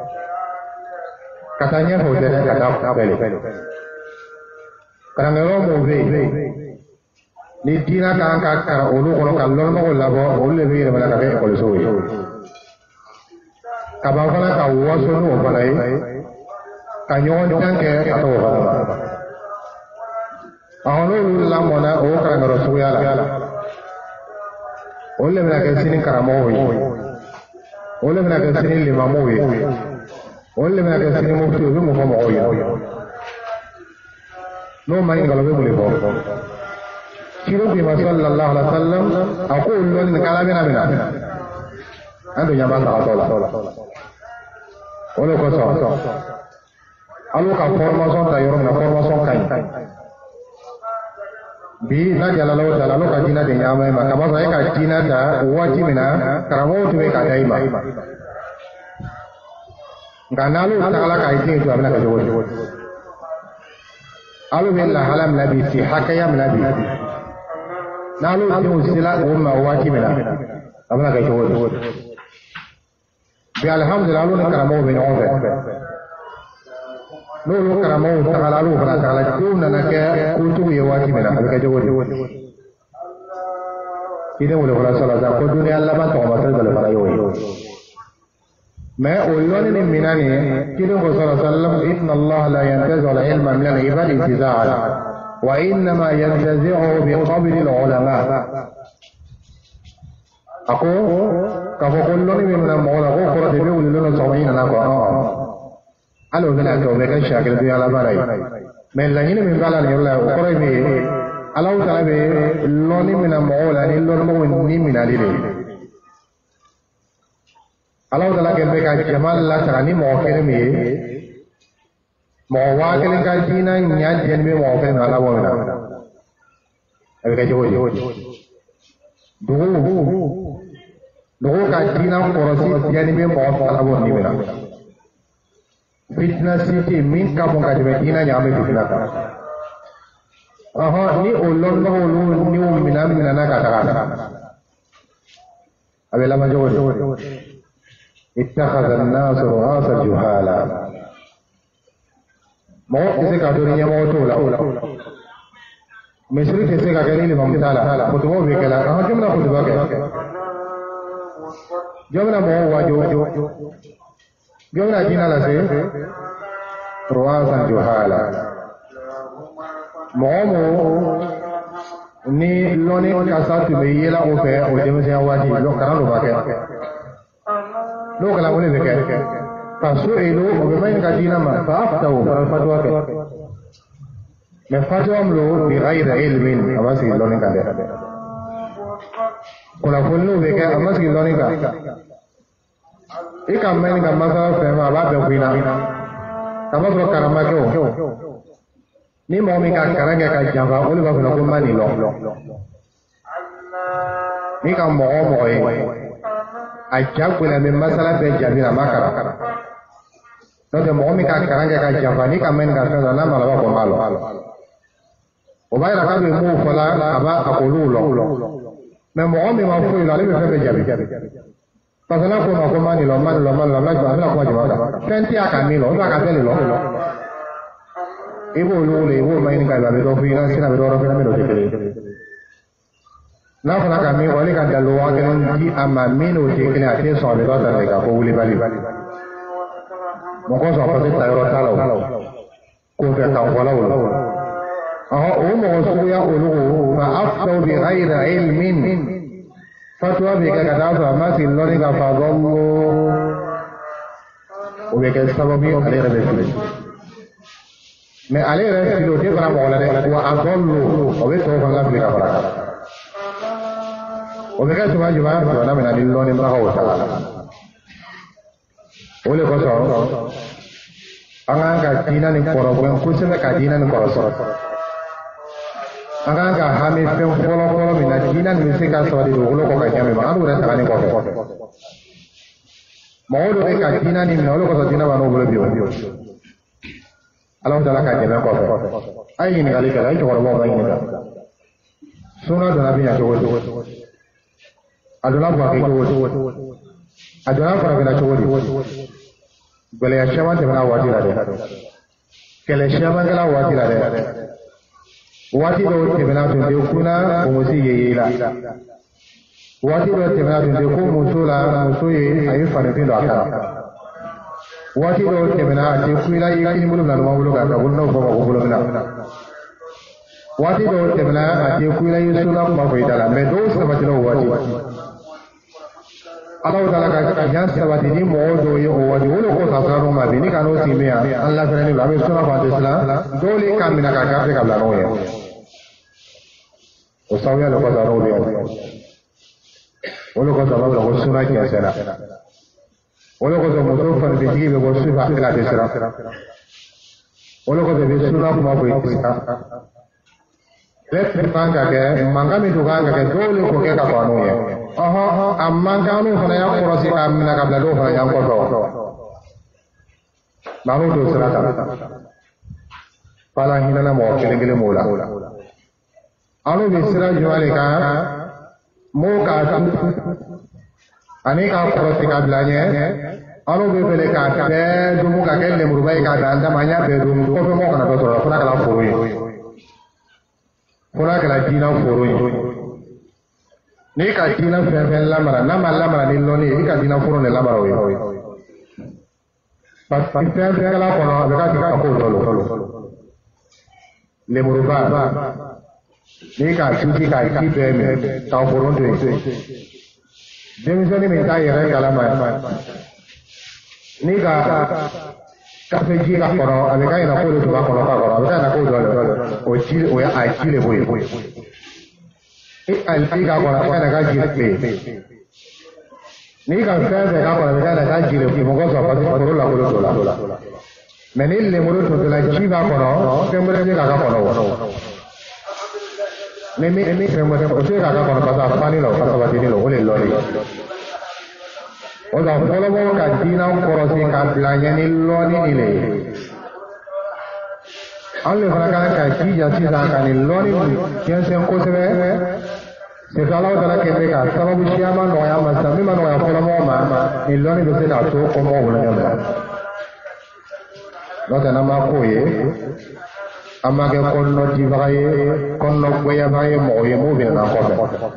S1: ka taa ɲɛfɛ o tɛ dɛ ka taa bɛlɛ karamɔgɔ mɔw bɛ yen ni diinɛ kan ka kalan olu kɔnɔ ka lɔnnibagaw labɔ olu de bɛ yɛlɛma ka kɛ ekɔlisow ye ka ban fana ka waso n'o fana ye ka ɲɔgɔn dan kɛ ka taa o fana ma a n'olu lamɔna o kalanyɔrɔ suguya la olu de bɛna kɛ sini karamɔgɔw ye olu de bɛna kɛ sini limamow ye olu de bɛna kɛ sini mufti u bɛ mun fɔ mɔgɔw ye no mai kalau be boleh bawa kilo di sallallahu alaihi wasallam aku ulun kala bina bina ando nyaman tak tola oleh kosong alu ka formation ta yorum na formation kain bi na jalalo jalalo ka jina de nyama ma ka ba ka jina ta wajib mina karamo tu ka dai ma nganalu takala ka jin tu abna ka jowo alu billah halam nabi si hakaya nabi nalu tu sila umma wajib mina abna ka jowo bi alhamdulillah alu karamo be nyoma lolo karamo takala alu bana takala tu na ke kutu ye wajib mina ka jowo ide wala wala sala ko dunia Allah ba to ma ta dal para yo मैं ओल्लों ने मिना ने किलो को सल्लम इन्ना अल्लाह ला यंतज़िउ al-ilm min al-ibad intiza'an wa innama yantazi'u bi qabl al-ulama ako kafo kollo ni mina mola ko ko de be ulilo no sawina na ko alo dala to be ka shakil bi ala barai men la ni min bala ni la ko re be ala ta be lo ni mina mola ni lo mo ni mina lile Allah Taala kembe ka jamal la sarani mo kene mi mo wa kene ka jina nya jen be mo kene ala wo na abi ka jowo do do ka jina korosi jen be mo ala wo ni mena fitness ti min ka mo ka be jina nya be fitna ka aha ni olon no lu ni o mina mina na ka ta ka abi la ma jowo اتخذ الناس رؤاسا جهالا مو इसे का दुनिया में तो ला मिस्री कैसे का करी ले ममताला खुतबो भी केला कहां जमना खुतबा के जमना मो वा जो जमना जीना ला से रुआसा जुहाला मो मो ni loni ka sa tu be yela o fe o de se wa ji lo kan lo ba ke lo kala wole be ke pasu elo o be mai ka dina ma fa aftaw fatwa ke me fatwa amlo bi ghair ilmin amasi loni ka de kola follo be ke amasi loni ka e ka mai ka masa fe ma ba be kuina ka ba bro karama ke o ni mo mi ka karanga ka jamba o le ba ko mani lo ni ka mo mo e ajab kuna min masala be jabira makara no de mo mi ka karanga ka jabani ka men ka sana na mala ko malo o ba ra ka be mo fola aba akolu lo me mo mi ma fu la le be be jabi pasana ko ma ko mani lo man lo man lo la ba ko jaba tenti aka ni lo ba ka be lo e bo lo le bo mai ni ka ba be do fi na sina be do ro fi na me do de kele na fana ka mi wali ka dalo wa ke ni ama mino te kene ate so le do ta le ka ko wuli bali mo ko so ko te ta ro ta lo ko te ta ko la lo aha o mo so ya o lo fa aftu bi ghairi ilmin fatwa bi ka da fa ma si lo ni ka fa dallo o be ke sababi ale re be me ale re si lo te para mo la re wa adallu o be to fa la bi ka para وبكذا ما جماعة فأنا من اللون امرأة وتعالى oleh kosong angan kajinan yang korban khususnya kajinan yang korban angan kah kami film follow-follow mina kajinan mesti kasih di dulu kok kajian memang alu rasa kani korban mau dulu kajinan ini mau kosong kajinan mana boleh biu Allah Taala kajian korban ayo ini kali kali itu korban apa ini dah sunah dan nabi yang jauh adalah bagi jauh adalah para bina jauh beli asyaman teman awati ada kalau asyaman kalau awati ada awati itu teman tu dia kuna umusi ye ye lah awati itu teman tu dia ku musuh lah musuh ye ayu farifin doa kan awati itu teman tu ku ila ikan bulu nak mau bulu kan bulu nak bawa bulu nak awati itu teman tu ku ila Yusuf nak bawa ida lah. Medos nama jelah awati Allah Ta'ala ka yan sabati ni mo do yo o wadi wolo ko sa sa ma bi ni ka no si me ya Allah fere ni la be suna fa islam dole ka mina ka ka ka la no ye o sa ya lo ko da ro bi wolo ko sa ba lo ko suna ki asela wolo ko so mo so fa bi ji be ko su fa ila de sira wolo ko be suna ko ma ko isa let me panga ke manga mi du ga ke dole ko ke ka ko no ye aha amman kanu fana ya korosi ka mina ka blado fana ya ko to nanu do sira ta pala hinana mo kele kele mola anu bi sira jwale ka mo ka ani ka korosi ka blanye anu be bele ka te du mo ka kele murubai ka danda manya be du ko be mo kana to sura fana kala furu yi fana kala dina furu yi ni ka dina fɛn fɛn lamara n'a ma lamara ni lɔnni ye i ka dina furu de lamara o ye parce que fɛn fɛn kala kɔnɔ a bɛ ka kɛ ka ko tɔlo lemuruba n'i ka tuti ka ji bɛɛ minɛ k'a foro to yen denmisɛnnin min t'a yɛrɛ kalama n'i ka kafe ji ka kɔnɔ a bɛ ka ɲɛna ko de tun b'a kɔnɔ k'a kɔrɔ a bɛ ka ɲɛna ko dɔ le o ji o ye a ji le b'o ye alfi ka kɔnɔ kana ka jiri pe n'i ka fɛn fɛn ka kɔnɔ kana ka jiri pe mɔgɔ sɔrɔ parce que foro lakolo to la mais ni lemuru to la ji b'a kɔnɔ fɛn wɛrɛ bɛ k'a ka kɔnɔ wa ni min ni fɛn wɛrɛ o tɛ k'a ka kɔnɔ parce que a fani la o ka sabati ni la o de lɔri o la fɔlɔfɔlɔ ka diinɛ kɔrɔsi ka bila ɲɛ ni lɔni ni le an le fana kan ka jija sisan ka nin lɔni jɛnsɛn kosɛbɛ c'est Ala Ta'ala kɛ bɛ ka sababu siyaman nɔgɔya ma sisan min ma nɔgɔya fɔlɔmɔgɔw ma nin lɔni bɛ se k'a to kɔmɔgɔw wolo ɲɔgɔn na n'o tɛ n'an ma k'o ye an ma kɛ kɔnɔnɔ dibaga ye kɔnɔnɔ goyabaga ye mɔgɔ ye m'o bɛ na kɔfɛ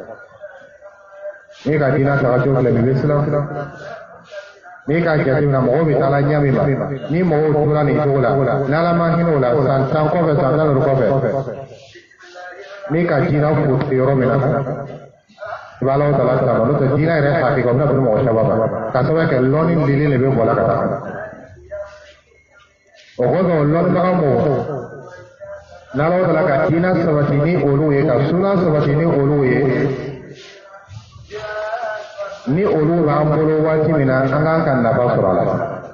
S1: n'i ka diinɛ taga cogo filɛ nin bɛ siran n'i ka jateminɛ mɔgɔw bɛ taa la ɲɛ min ma ni mɔgɔw tora nin cogo la n'Ala ma hinɛ o la san tan kɔfɛ san tan duuru kɔfɛ n'i ka diinɛ fo yɔrɔ min na i b'a Ala Ta'ala sara n'o tɛ diinɛ yɛrɛ hakili o bɛna bɛn mɔgɔ caman ma k'a sababu kɛ lɔnni lili de bɛ bɔ la ka taa o kosɔn lɔnnibaga mɔgɔw n'Ala Ta'ala ka diinɛ sabati ni olu ye ka sunna sabati ni olu ye ni olu b'an bolo waati min na an k'an ka nafa sɔrɔ a la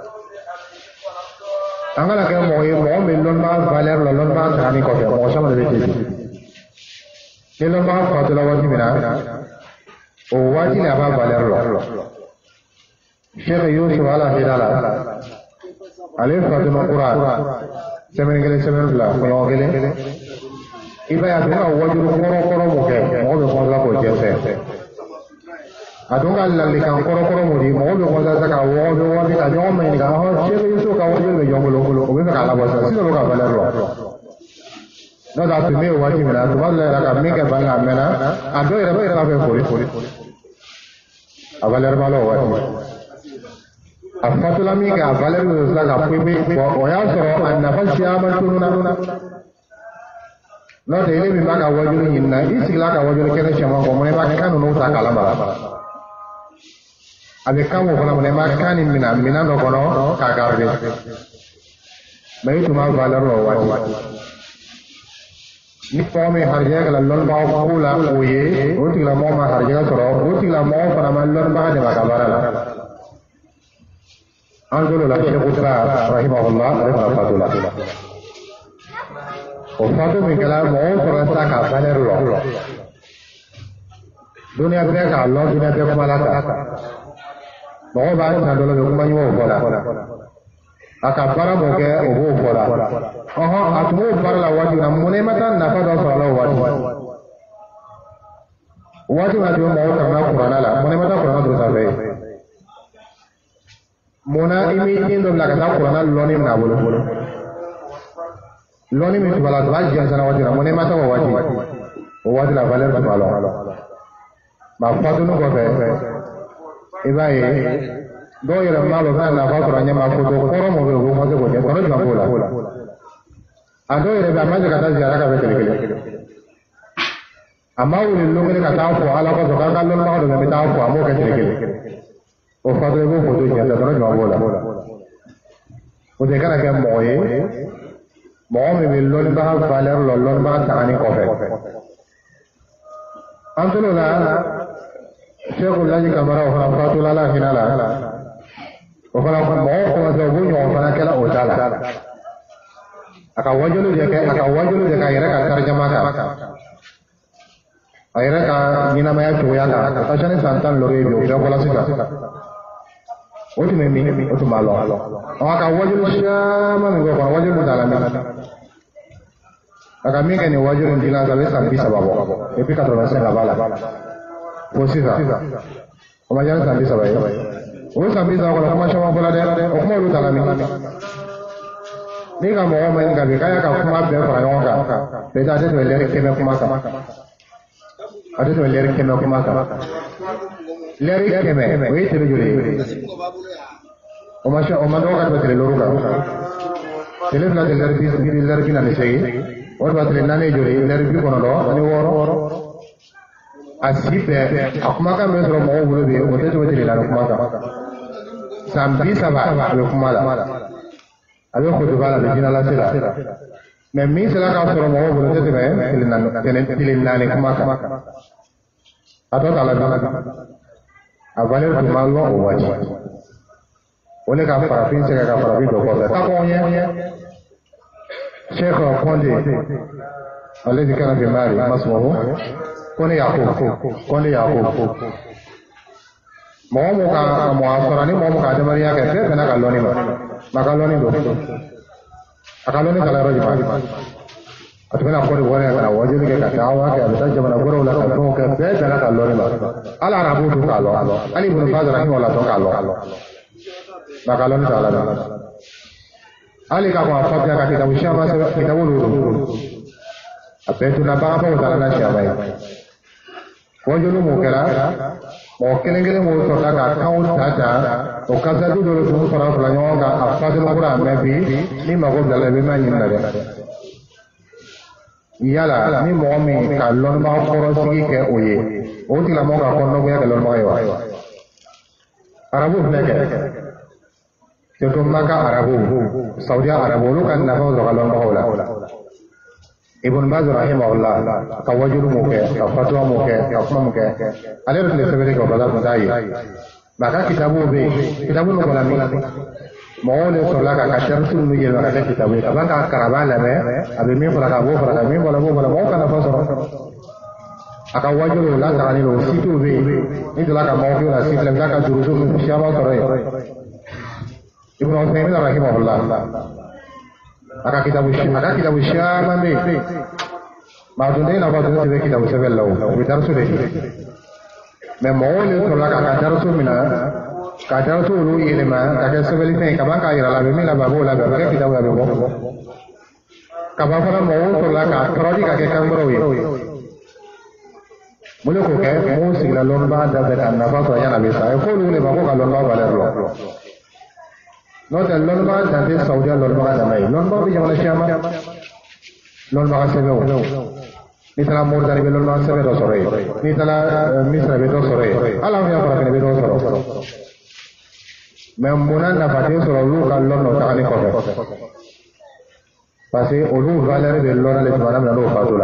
S1: an kana kɛ mɔgɔ ye mɔgɔ min lɔnnibaga valeur la lɔnnibaga tagani kɔfɛ mɔgɔ caman de bɛ ten ni lɔnnibaga fatula waati min na o waati de a b'a valeur la Sheikh Yusuf ala hira la ale fatuma kura semaine kelen semaine fila kunɲɔgɔn kelen i b'a ye a bɛ ka wajulu kɔrɔ kɔrɔ mun kɛ mɔgɔ bɛ kɔnsa k'o jɛnsɛn a dun ka ladilikan kɔrɔkɔrɔ mun di mɔgɔ bɛ kɔnsa ka wɔgɔ bɛ wɔri ka ɲɔgɔn ma ɲininka ɔhɔn Sheikh Yusuf ka wajulu bɛ jɔn bolo o bɛ fɛ k'a labɔ sisan sisan o ka valeur la n'o tɛ a tun bɛ yen waati min na tuma dɔ la yɛrɛ ka min kɛ bali a mɛnna a dɔw yɛrɛ dɔw yɛrɛ b'a fɛ fori a valeur b'a la o waati a fatula min kɛ a valeur bɛ sira ka poyi poyi o y'a sɔrɔ a nafa caman tununa n'o tɛ ele min b'a ka wajulu ɲinina i sigila ka wajulu kɛnɛ caman kɔ mun i b'a kan ninnu ta k'a lamara a bɛ kan o fana mun i b'a kan nin minɛ minɛn dɔ kɔnɔ k'a garder mais i tun b'a valeur la o waati ni mɔgɔ min harijɛ kɛla lɔnnibaga ko la o ye o tigilamɔgɔ ma harijɛ sɔrɔ o tigilamɔgɔ fana ma lɔnnibaga dɛmɛ a ka baara la an tolo la Sheikh Tra rahimahullah ale fana fatu la o fatu min kɛla mɔgɔw sɔrɔ sa ka valeur lɔ duniya bɛɛ k'a lɔ duniya bɛɛ kuma la ta mɔgɔw b'a san dɔ la bɛ kuma ɲumanw fɔ la a ka baara mun kɛ o b'o fɔ la ɔhɔn a tun b'o baara la waati min na mun na i ma taa nafa dɔ sɔrɔ a la o waati o waati min na tun bɛ mɔgɔw kalanna kuranna la mun na i ma taa kuranna don sanfɛ mun na i m'i den dɔ bila ka taa kuranna lɔnni minɛ a bolo lɔnni min tun b'a la tun b'a jɛnsɛnna waati la mun na i ma taa o waati o waati la valeur tun b'a la nka fatuni kɔfɛ i b'a ye dɔw yɛrɛ maa dɔ fana nafa sɔrɔ a ɲɛ ma foto kɔrɔ mɔ bɛ yen o ma se k'o kɛ kɔrɔ jumɛn b'o la a dɔw yɛrɛ bɛ a ma se ka taa ziyara ka bɛ kelen kelen a ma wuli don kelen ka taa fɔ ala kɔsɔn k'an ka lɔnnibaga dɔ bɛ taa fɔ a m'o kɛ tile kelen ya ta dɔrɔn jɔn b'o la o de kana kɛ mɔgɔ ye mɔgɔ min bɛ lɔnnibaga valeur lɔ lɔnnibaga tagani kɔfɛ an tor'o la Seku Laji Kamara o fana fatula Ala hinɛ la o fana mɔgɔw commencé u b'o ɲɔgɔn fana kɛla o ta la a ka wajulu de kɛ a ka wajulu de ka yɛrɛ ka tarjama kan a yɛrɛ ka ɲɛnamaya cogoya kan ka ca ni san tan lɔrɔ ye bi o bɛɛ bɔla sisan o tun bɛ min o tun b'a lɔn a ka wajulu caman min k'o kɔnɔ wajulu t'a la min a ka min kɛ nin wajulu in dilan a bɛ san bi saba bɔ et puis quatre-vingt-cinq a b'a la fo sisan o ma diya ni san bi saba ye o bɛ san bi saba kɔnɔ kuma caman fɔla dɛ o kuma olu t'a la min n'i ka mɔgɔ ma ɲininka bi k'a y'a ka kuma bɛɛ fara ɲɔgɔn kan peut-être a tɛ tɛmɛ lɛri kɛmɛ kuma kan a tɛ tɛmɛ lɛri kɛmɛ kuma kan lɛri kɛmɛ o ye tele joli ye o ma o ma dɔgɔ ka tɛmɛ tele lɔɔrɔ kan tele fila tɛ lɛri bi lɛri bi naani segin o de b'a tele naani ye joli ye lɛri bi kɔnɔntɔn ani wɔɔrɔ a si bɛɛ a kumakan bɛ sɔrɔ mɔgɔw bolo bi o tɛ tɛmɛ tele naani kuma kan san bi saba a bɛ kuma la a bɛ kutuba la a bɛ jinɛ lase la mɛ min sera k'a sɔrɔ mɔgɔw bolo tɛ tɛmɛ tele naani kuma kan a tɔ t'a la dɔn a valeur tun b'a lɔn o waati o de ka farafin sɛgɛn ka farafin dɔ kɔfɛ ka kɔn ye Sheikh Konde ale de kɛra bimari masmɔgɔ Konde Yakubu Konde Yakubu mɔgɔ mun ka mɔgɔ sɔrɔ ni mɔgɔ mun ka adamadenya kɛ fɛn fɛn n'a ka lɔnni ma ma ka lɔnni don a ka lɔnni kala yɔrɔ jumɛn a tun bɛna Côte d'Ivoire ka na wajuli kɛ ka taa awa kɛ a bɛ taa jamana wɛrɛw la ka fɛnw kɛ bɛɛ bɛnna ka lɔnni ma hali arabu dun k'a lɔn hali Ibn Baz rahimahullah la tɔn k'a lɔn ma ka lɔnni t'a la dɛ hali ka kɔn a fatiya ka kitabu caman sɛbɛn kitabu ninnu a bɛɛ tunna bagabaw taara n'a siyaba ye wajulu mun kɛra mɔgɔ kelen kelen minnu sɔrɔla ka kanw ta ta o kasati dɔ tun fara fara ɲɔgɔn kan a fatima kura a mɛn bi ni mago bilala i bɛ ma ɲini na dɛ yala ni mɔgɔ min ka lɔnnibaga kɔrɔsigi kɛ o ye o tigilamɔgɔ ka kɔnɔnɔgɔya kɛ lɔnnibaga ye wa arabu filɛ kɛ surtout maka arabu saudiya arabu olu ka nafaw sɔrɔ ka lɔnnibagaw la Ibn Baz rahimahullah ka wajulu mun kɛ ka fatwa mun kɛ ka kuma mun kɛ ale yɛrɛ tun bɛ sɛbɛnni kɛ o bala tun t'a ye mɛ a ka kitabu bɛ yen kitabu ninnu kɔnɔ min mɔgɔw de sɔrɔla k'a ka darsu ninnu yɛlɛma ka kɛ kitabu ye ka ban k'a karaba lamɛn a bɛ min fara ka b'o fara ka min fara b'o fara mɔgɔw ka nafa sɔrɔ a ka wajulu la tagani o sitiw bɛ yen ni donna ka mɔgɔw kɛ la site la i bɛ taa ka durusu min caman sɔrɔ yen Ibn Uthaymin rahimahullah aka kitabu aka kitabu caman bɛ yen maa tun tɛ i n'a fɔ tun tɛ bɛ kitabu sɛbɛn la o o bɛ darasu de kɛ mɛ mɔgɔw de sɔrɔla k'a ka darasu minɛ ka darasu olu yɛlɛma ka kɛ sɛbɛnnifɛn ye ka ban k'a yira la a bɛ min labɛn a b'o labɛn a bɛ kɛ kitabu a bɛ bɔ ka ban fana mɔgɔw sɔrɔla k'a tɔrɔdi ka kɛ kan wɛrɛw ye mun de k'o kɛ mɔgɔw sigila lɔnnibaga da fɛ ka nafa sɔrɔ yanni a bɛ sa a ye fɔ olu de ma ko ka lɔnnibaga valeur lɔ n'o tɛ lɔnnibaga dan tɛ saudiya lɔnnibaga dama ye lɔnnibaga bɛ jamana caman lɔnnibaga sɛbɛnw n'i taara Moritani i bɛ lɔnnibaga sɛbɛn dɔ sɔrɔ yen n'i taara Misira i bɛ dɔ sɔrɔ yen hali anw ya farafina i bɛ dɔ sɔrɔ mɛ munna nafa tɛ sɔrɔ olu ka lɔn nɔ tagani kɔfɛ parce que olu valeur bɛ lɔn na le tuma min na n'o fatu la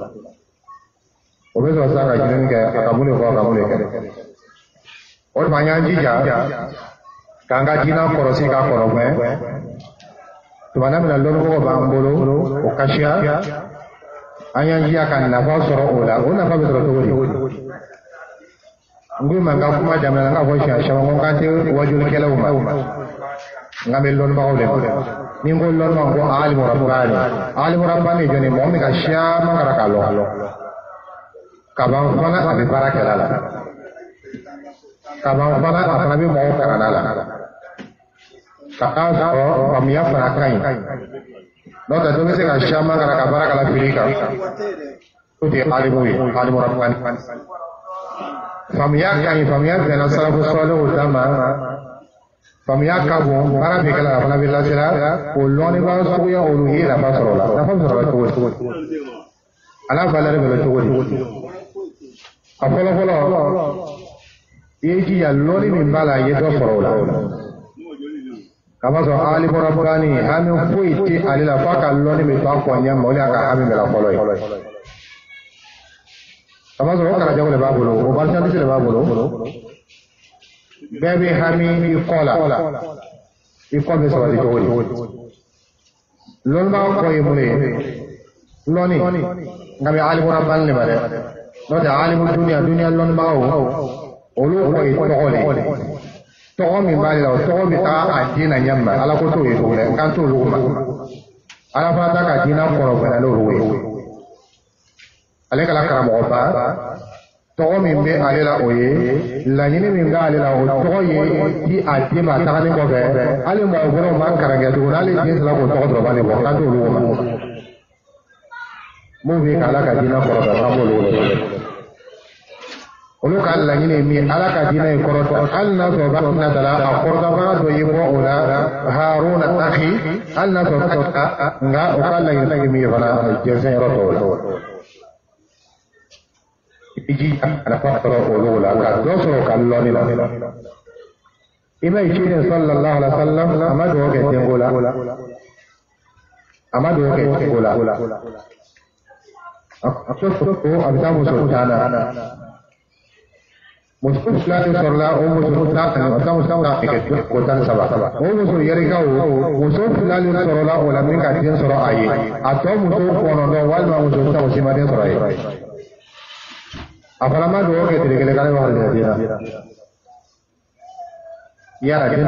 S1: o bɛ sɔrɔ sisan ka ɲinini kɛ a ka mun de fɔ a ka mun de kɛ o tuma an y'an jija k'an ka diinɛ kɔrɔsi k'a kɔrɔfɛn tuma min na lɔnnibagaw b'an bolo o kasiya an y'an jija ka nafa sɔrɔ o la o nafa bɛ sɔrɔ cogo di n ko ma n ka kuma daminɛ n k'a fɔ siɲɛ caman ko n kan tɛ wajulikɛlaw ma n ka bɛ lɔnnibagaw de ma ni n ko lɔnnibaga n ko alimu rabbani alimu rabbani ye jɔn ye mɔgɔ min ka caman kɛra k'a lɔn ka ban fana a bɛ baara kɛla la ka ban fana a fana bɛ mɔgɔw kalan a la ka taa sɔrɔ faamuya fana ka ɲi n'o tɛ dɔ bɛ se ka caman kɛra ka baara kɛla fili kan o de ye alimu ye alimu rabbani faamuya ka ɲi faamuya bɛnna salafu sɔlihu ta ma faamuya ka bon baara bɛ kɛla a fana bɛ lasira o lɔnnibaga suguya olu ye nafa sɔrɔ o la nafa sɔrɔ la cogo di a n'a valeur bɛ kɛ cogo di a fɔlɔ fɔlɔ i ye ji ya loni min bala ye do sorola kama so ali rabbani hami fuiti alila faka loni mi to ko nyam mo ya ka hami mela foloy kama so kala jawle babulo o barcha dise babulo bebe hami ikola iko be so di jori lon ba ko yemule loni ngami ali rabbani le bare no de ali dunya dunya lon ba o olu ko itogole togo min b'a la o togo bɛ taa a den na ɲɛ ma ala ko t'o ye cogo dɛ kan t'olu ma ala fana ta ka diinɛ kɔrɔ fana n'olu ye ale kɛra karamɔgɔba tɔgɔ min bɛ ale la o ye laɲini min bɛ ale la o tɔgɔ ye di a den ma tagalen kɔfɛ hali mɔgɔ wɛrɛw ma karankɛ tuguni hali den sera k'o tɔgɔ dɔrɔn de bɔ kan t'olu ma mun bɛ k'ala ka diinɛ kɔrɔ fɛ k'an b'olu wele olu ka laɲini min ala ka diinɛ in kɔrɔtɔ hali n'a sɔrɔ ba na dala a kɔrɔtɔbaga dɔ ye bɔ o la haruna akhi hali n'a sɔrɔ ka nka o ka laɲini min ye fana jɛnsɛn yɔrɔ tɔw la i ji a nafa sɔrɔ olu la ka dɔ sɔrɔ ka lɔni la i ma ye ciden sallallahu alaihi wa sallam a ma dugawu kɛ denko la a ma dugawu kɛ denko la a ko ko a bɛ taa muso taana muso fila de sɔrɔla o muso fila o ta muso ka kɛ ko tan saba o muso yɛrɛkaw muso fila de sɔrɔla o la min ka den sɔrɔ a ye a tɔ muso kɔnɔntɔn walima muso tan o si ma den sɔrɔ a ye a fana ma dugawu kɛ tile kelen k'ale b'a lajɛ den na yala den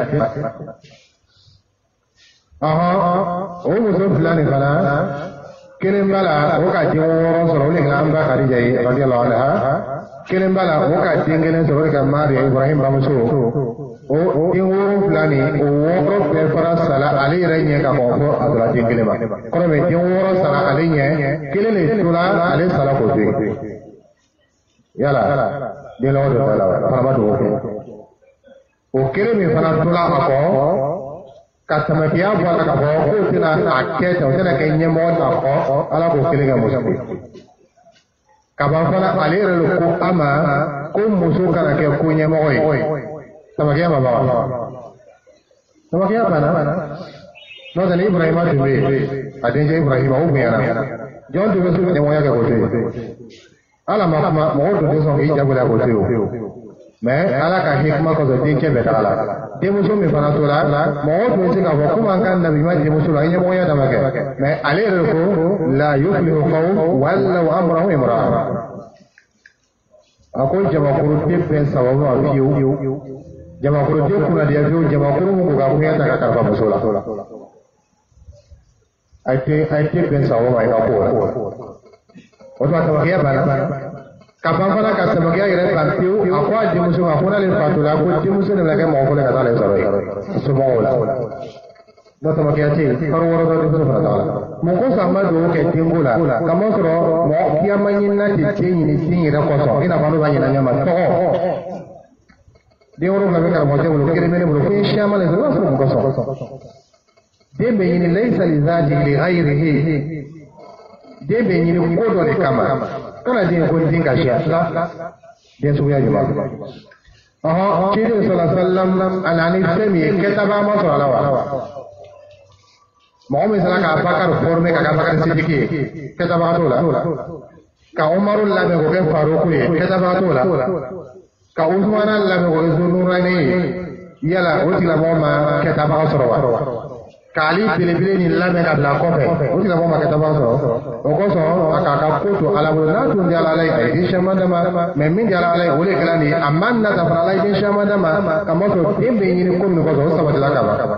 S1: ɔhɔn o muso fila nin fana kelen b'a la o ka den wɔɔrɔ sɔrɔ o de kɛra an ba Kadija ye radiyallahu anha kelen b'a la o ka den kelen sɔrɔ o de ka Mariya Ibrahim bamuso o den wolonwula ni o wɔɔrɔ bɛɛ fara sala ale yɛrɛ ɲɛ ka kɔn fɔ a dɔla den kelen ma kɔrɔ bɛ den wɔɔrɔ sara ale ɲɛ kelen de tola ale sala k'o to yen yala den laban dɔ t'a la wa fana ma dugawu kɛ o kelen min fana tola a kɔ ka tamakiya bɔ a la ka fɔ k'o tɛna a kɛ ten o tɛna kɛ ɲɛmɔgɔ n'a kɔ ala k'o kelen kɛ muso ye kaban fana ale yɛrɛ le ko a ma ko muso kana kɛ ko ɲɛmɔgɔ ye tamakiya ma ban wa tamakiya banna n'o tɛ ni Ibrahima tun bɛ yen a denkɛ Ibrahima o bonyana jɔn tun bɛ se ka ɲɛmɔgɔya kɛ k'o to yen ala ma kuma mɔgɔw tun tɛ sɔn k'i jagoya k'o to yen mais ala ka hikima kɔsɔn denkɛ bɛɛ taga la denmuso min fana to la mɔgɔw tun bɛ se k'a fɔ komi an ka nabi ɲuman denmuso la an ye ɲɛmɔgɔya dama kɛ mais ale yɛrɛ ko la yuflihu qawm wallaw amrahum imra'a a ko jamakoroden bɛɛ sababu ma fiyewu jamakoroden kunnadiya fiyewu jamakoro min ko ka kunya ta ka kalifa muso la a tɛ a tɛ bɛn sababu ma i ka ko la o tuma tamakiya banna ka ban fana ka tamakiya yɛrɛ ban pewu a ko a denmuso ma ko n'ale fatula ko denmuso de bɛna kɛ mɔgɔ fɔlɔ ka taa ale sɔrɔ yen somɔgɔw la n'o tamakiya tɛ yen kalo wɔɔrɔ dɔ denmuso fana taga la mun ko san ma dugawu kɛ denko la ka mɔ sɔrɔ mɔgɔ kiyama ɲinina tɛ den ɲini den yɛrɛ kɔsɔn i n'a fɔ n'o b'a ɲinɛ ɲɛma tɔgɔ den wolonwula bɛ karamɔgɔcɛ bolo kelen bɛ ne bolo ko n ye siyama le sɔrɔ i b'a sɔrɔ mun kɔsɔn den bɛ ɲini laysa lizaati li ghayrihi den bɛ ɲini ko dɔ de kama kana den ko den ka siya den suguya jumɛn ɔhɔn ciden sɔrɔ sallam a na ni fɛn min ye kɛtaba ma sɔrɔ a la wa mɔgɔ min sera ka Bakari former ka kɛ Bakari Sidiki ye kɛtabaga t'o la ka Umaru labɛn k'o kɛ Faruku ye kɛtabaga t'o la ka Usmana labɛn k'o kɛ Zunurani ye yala o tigilamɔgɔ ma kɛtabaga sɔrɔ wa k'ali belebele nin labɛn ka bila kɔfɛ o tigilamɔgɔ ma kɛtabaga sɔrɔ o kosɔn a k'a ka ko to Ala bolo n'a tun di Ala ye a ye den caman d'a ma mais min di Ala ye o de kɛra nin ye a ma nata fana Ala ye den caman d'a ma ka mɔ sɔrɔ den bɛ ɲini ko min kɔsɔn o sabatila ka ban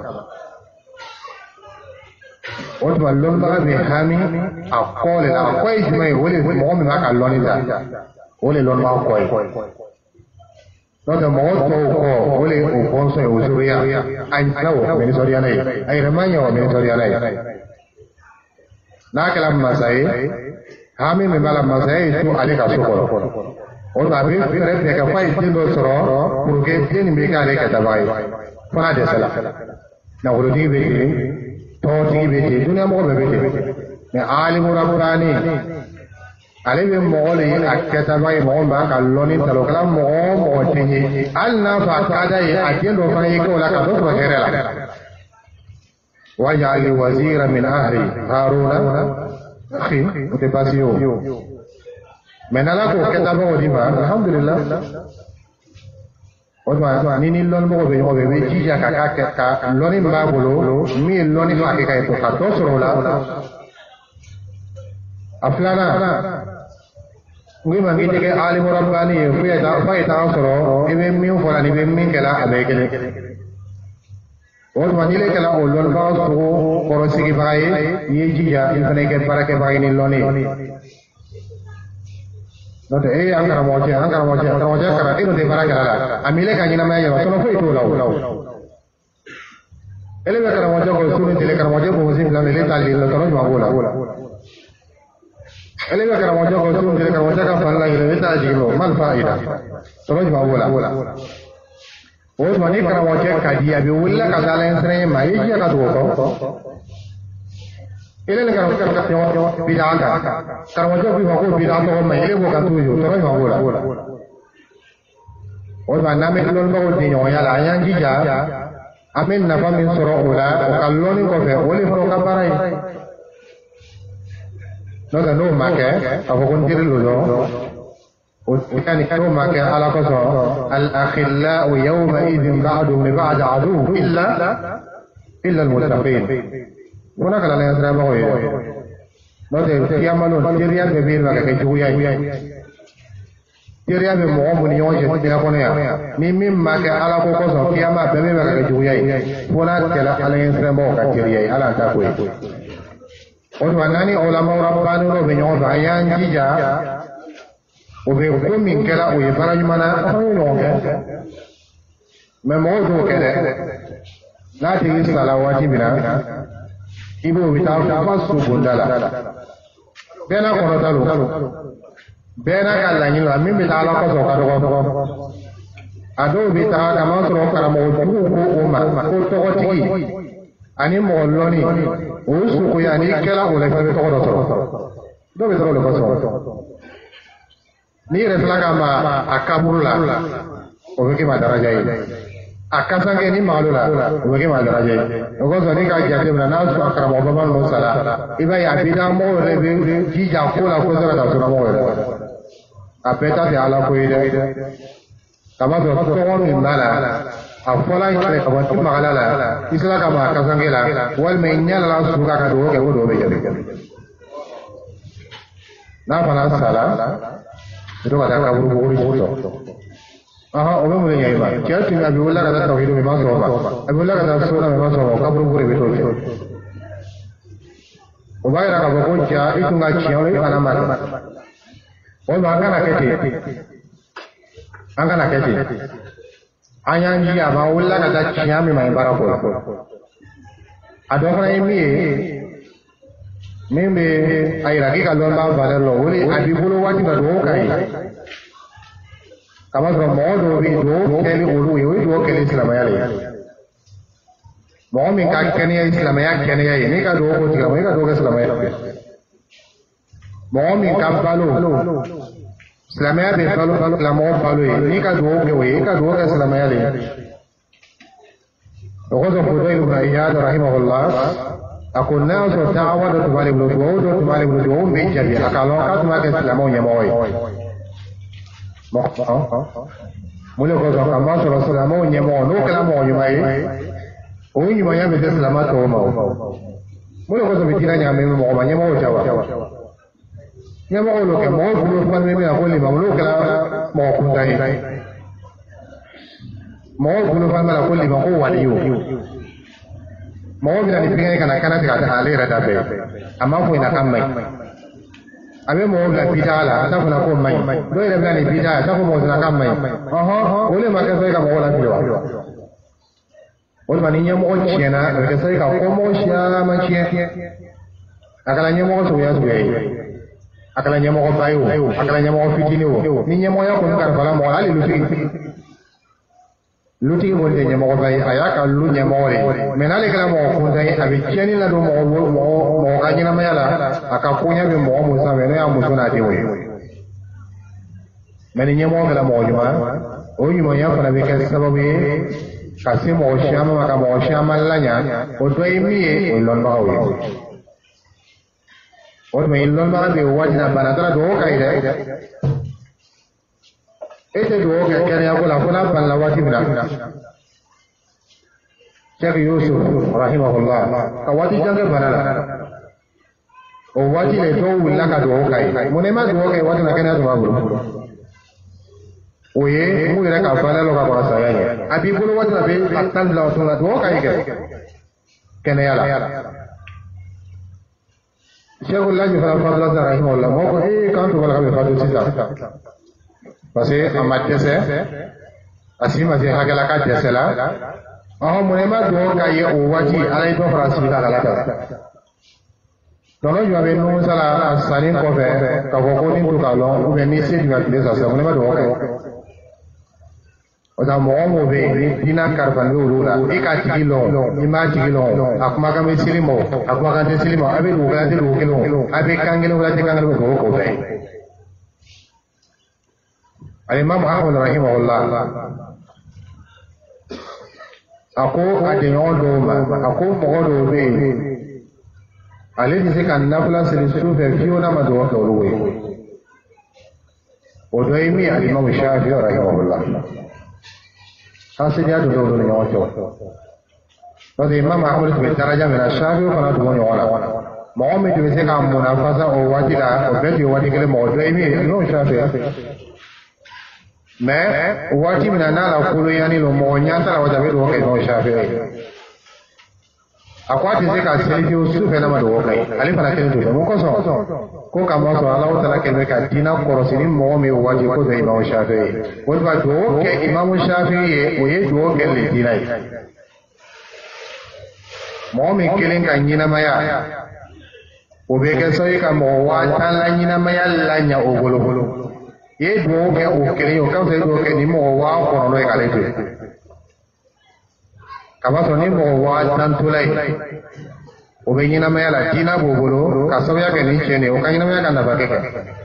S1: o tuma lɔnnibaga bɛ hami a kɔ de la a kɔ ye jumɛn ye o de mɔgɔ min b'a ka lɔnni ta o de lɔnnibaga kɔ ye n'o tɛ mɔgɔ tɔw kɔ o de o bɔnsɔn ye o zoroya a ɲinɛ o mɛ nisɔndiya n'a ye a yɛrɛ ma ɲɛ o mɛ nisɔndiya n'a ye n'a kɛra masa ye hami min b'a la masaya ye to ale ka so kɔrɔ o tuma a bɛ fɛɛrɛ tigɛ ka fɔ a ye den dɔ sɔrɔ pour que den nin bɛ k'ale kɛtabaga ye fo n'a dɛsɛra nafolotigi bɛ ten tɔntigi bɛ ten duniyamɔgɔ bɛɛ bɛ ten mɛ alimu rabbani ale bɛ mɔgɔ de ye a kɛtabaga ye mɔgɔ min b'a ka lɔnni ta o kɛra mɔgɔ o mɔgɔ tɛ ye al na fa kada ye a den do fa ye ko la ka do so here la wa ya li wazira min ahli haruna akhi te pasio menala ko keta ba wodi ba alhamdulillah o ma ni ni lon mo be yo be be jija ka ka ka loni ba bolo mi loni fa ke ka to ka to so la aflana ngi ma ngi ke alim rabbani fe da fa ta so e be mi fo la ni be min ke la abe ke o ma ni le ke la o lon ba so ko sigi ba ye ye jija in fane ke barake ba ni loni no te e angara moje angara moje angara moje kara ino de barake la amile ka nyina ma ye so no fe to la ele be kara moje ko sunu tele kara moje ko musim la le ta li lo to no ma bola ele be kara moje ko sunu tele kara moje ka fa la ile ta ji lo mal faida to no ma bola o ma ni kara moje ka dia be wulla ka dala en sene ma yi ka to ko ele le kara ka ka bida ka kara moje bi ko bida to ma ile ko ka to yo to no ma bola o ma na me lo mo di nyo ya la yan ji ja amen na fa min soro ola o kalloni ko fe o le fo ka barai no da no ma ke a ko kon dir lo o kan ko ma ke ala ko so al akhilla yawma idhin ba'du min ba'd adu illa illa al muttaqin kuna kala la sra ba ko yo no de kiyamalo diriya be bir ba ke juya diriya be mo mo ni yo je de ko ne ya ni min ma ke ala ko ko so kiyama be be ba ke juya kuna kala ala sra ba ka diriya ala ta ko o to nani ulama rabbani ro be nyo ba yan jija o be ko min kala o ye baraj mana o no ke me mo do ke de na ti salawati bina ibo bi ta ta ba su bundala bena ko ta lo bena ka la ni lo mi mi ta la ko so ka do ko ado bi ta ka ma so ka mo ko ko o ma ko to ko ti ani mo loni o su ko ya ni kala o le fa to ko do do be to lo ko so ni re fla ka ma akaburu la o be ke ma daraja yi akasange ni malu la o be ke ma daraja yi o ko so ni ka ja te na su akara mo ba mo sala iba ya bi da mo re be ji ja ko la ko so ka so na mo re a peta de ala ko ide kama so to ko ni mala a fola kire ka wati magala la isla ka ma kasange la wal me nyala la su ka ka do ke do be jabe na fana sala itu ka ka buru buru to aha o be mo nyai ba kya tin abi wala ka tauhid me ma so ba abi wala ka sunna me ma so ka buru buru be to o ba ra ka ko kya itu nga chiao le kana ma o ma kana ke ti an kana ke ti anyan ji ya ba wala ka ta chiya me mai bara ko ado kana mi min be ayira ki ka lon ba ba lo wori abi bulu wati ba do kai kama so mo do bi do keli ulu yi do keli islamaya le mo min ka keni islamaya keni ya ni ka do ko ti ka ka do ka islamaya mo min ka balo islamaya be balo la mo balo ni ka do ke we ka do ka islamaya le ko so ko do ibn iyad rahimahullah akon na so ta'awada to bale bulu do to bale bulu do be jabi akalo ka to ma ke islamo nyamoy mo mo le ko ka ma so islamo nyamo no kala mo nyumai o nyuma ya be islamo to mo mo le ko so bitira nyame mo ma nyamo jawa nyamo lo ke mo bulu fa me me ko le ma lo kala mo ku dai mo bulu fa ma ko le ma ko wali yo mo bi na ni pinga kana kana ta hale ra da be amma ko ina kan mai abe mo la bida la ta kuna ko mai do ira bani bida ta ko mo na kan mai aha ole ma ka sai ka mo la biwa ole ma ni nyamo o chiena ka sai ka ko mo shia ma chie akala nyamo so ya so yi akala nyamo ko bayo akala nyamo ko fitini wo ni nyamo ya ko ka bala mo ali lu fi luti mo de nyamo ko bay ayaka lu nyamo re menale kala mo ko dai abi cheni la do mo mo mo ka nyina mayala aka kunya be mo mo sa be ne amu sona de we meni nyamo kala mo juma o ɲumanya fana bɛ kɛ sababu ye ka se mɔgɔ caman ma ka mɔgɔ caman laɲa o dɔ ye min ye o ye lɔnnibagaw ye o tuma ye lɔnnibaga bɛ yen waati la bana taara dugawu ka ye dɛ e tɛ dugawu kɛ kɛnɛya ko la fo n'a banna waati min na Sheikh Yusuf rahimahullah ka waati jan kɛ bana la o waati de dɔw wulila ka dugawu ka ye mun ne ma dugawu kɛ waati la kɛnɛya tun b'a bolo o ye mun yɛrɛ ka falen lɔ ka kɔrɔ saya ye a b'i bolo waati la bɛ a tan bila o tun la dugawu ka ye kɛ kɛnɛya la Sheikh Laji fana fadula sa rahimahullah mɔgɔ ko ee k'an tun b'a la ka bɛ fatu sisan parce que a ma dɛsɛ a si ma se hakɛ la ka dɛsɛ la ɔhɔn mun ne ma dugawu ka ye o waati ala ye dɔ fara sigi ka ala ta tɔnɔ jumɛn bɛ numusa la a sanni kɔfɛ k'a fɔ ko ni to k'a lɔn ou bien ni se jumɛn tile sa sisan mun ne ma dugawu kɛ o la mɔgɔ mɔgɔ bɛ yen ni diinɛ kalifa bɛ olu la i ka tigi lɔn i m'a tigi lɔn a kumakan bɛ siri ma a kumakan tɛ siri ma a bɛ dugu kelen tɛ dugu kelen a bɛ kan kelen wala tɛ kan kelen bɛ dugawu k'o bɛɛ ye Al-Imam Ahmad rahimahullah a ko a jɛɲɔgɔn dɔw ma a ko mɔgɔ dɔw bɛ yen ale bɛ se ka nafila siri su fɛ fiyewu n'a ma dugawu kɛ olu ye o dɔ ye min ye Al-Imam Shafi'i rahimahullah Hasilnya dulu dulu nyawa cowok. Jadi Imam Ahmad bin Daraja min Syafi'i fana dulu nyawa la. Mɔgɔ min tun bɛ se ka munafasa o waati la o bɛɛ tun ye waati kelen mɔgɔ dɔ ye min ye Imam Shafi'i. Mais waati min na n'a la koloyani lo mɔgɔ ɲɛ t'a la waati a bɛ dugawu kɛ Imam Shafi'i. A ko a tɛ se ka seli fiyewu su fɛ n'a ma dugawu kɛ ale fana kelen t'o dɔn mun kosɔn ko ka mɔ sɔrɔ Alahu Taala kɛlen bɛ ka diinɛ kɔlɔsi ni mɔgɔ min ye o waati ko dɔ ye Imam Shafi'i o de b'a dugawu kɛ Imam Shafi'i ye o ye dugawu kɛ le diinɛ ye mɔgɔ min kelen ka ɲɛnamaya o bɛ kɛ sababu ye ka mɔgɔ waa tan la ɲɛnamaya laɲa o bolo i ye dugawu kɛ o kelen ye o ka fisa i dugawu kɛ ni mɔgɔ waa kɔnɔntɔn ye k'ale to yen kaba sɔrɔ ni mɔgɔ waa tan tola ye o bɛ ɲɛnamaya la diinɛ b'o bolo ka sababuya kɛ nin cɛ nin ye o ka ɲɛnamaya ka nafa kɛ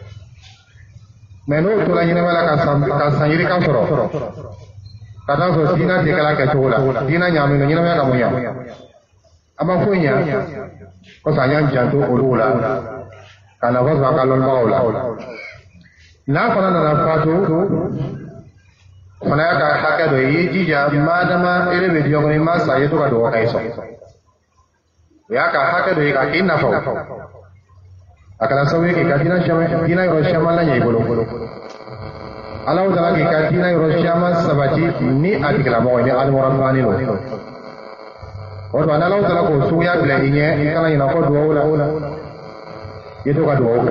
S1: mɛ n'o tola ɲɛnamaya la ka san ka san yirika sɔrɔ ka taa sɔrɔ diinɛ tɛ kɛla kɛcogo la diinɛ ɲaamɛ don ɲɛnamaya ka mun ɲa a ma foyi ɲa ko sa an y'an janto olu la ka nafa sɔrɔ an ka lɔnnibagaw la n'a fana nana fatu fana y'a ka hakɛ dɔ ye i jija madama e bɛ diɲɛ kɔnɔ i ma sa i ye to ka dugawu kɛ i sɔn o y'a ka hakɛ dɔ ye k'a k'i nafa a kɛra sababu ye k'i ka diinɛ caman diinɛ yɔrɔ caman laɲɛ i bolo Alahu Taala k'i ka diinɛ yɔrɔ caman sabati ni a tigilamɔgɔ ye ni alimɔrɔfani don o tuma ni Alahu Taala k'o suguya bila i ɲɛ i kana ɲinɛ kɔ dugawu la i ye to ka dugawu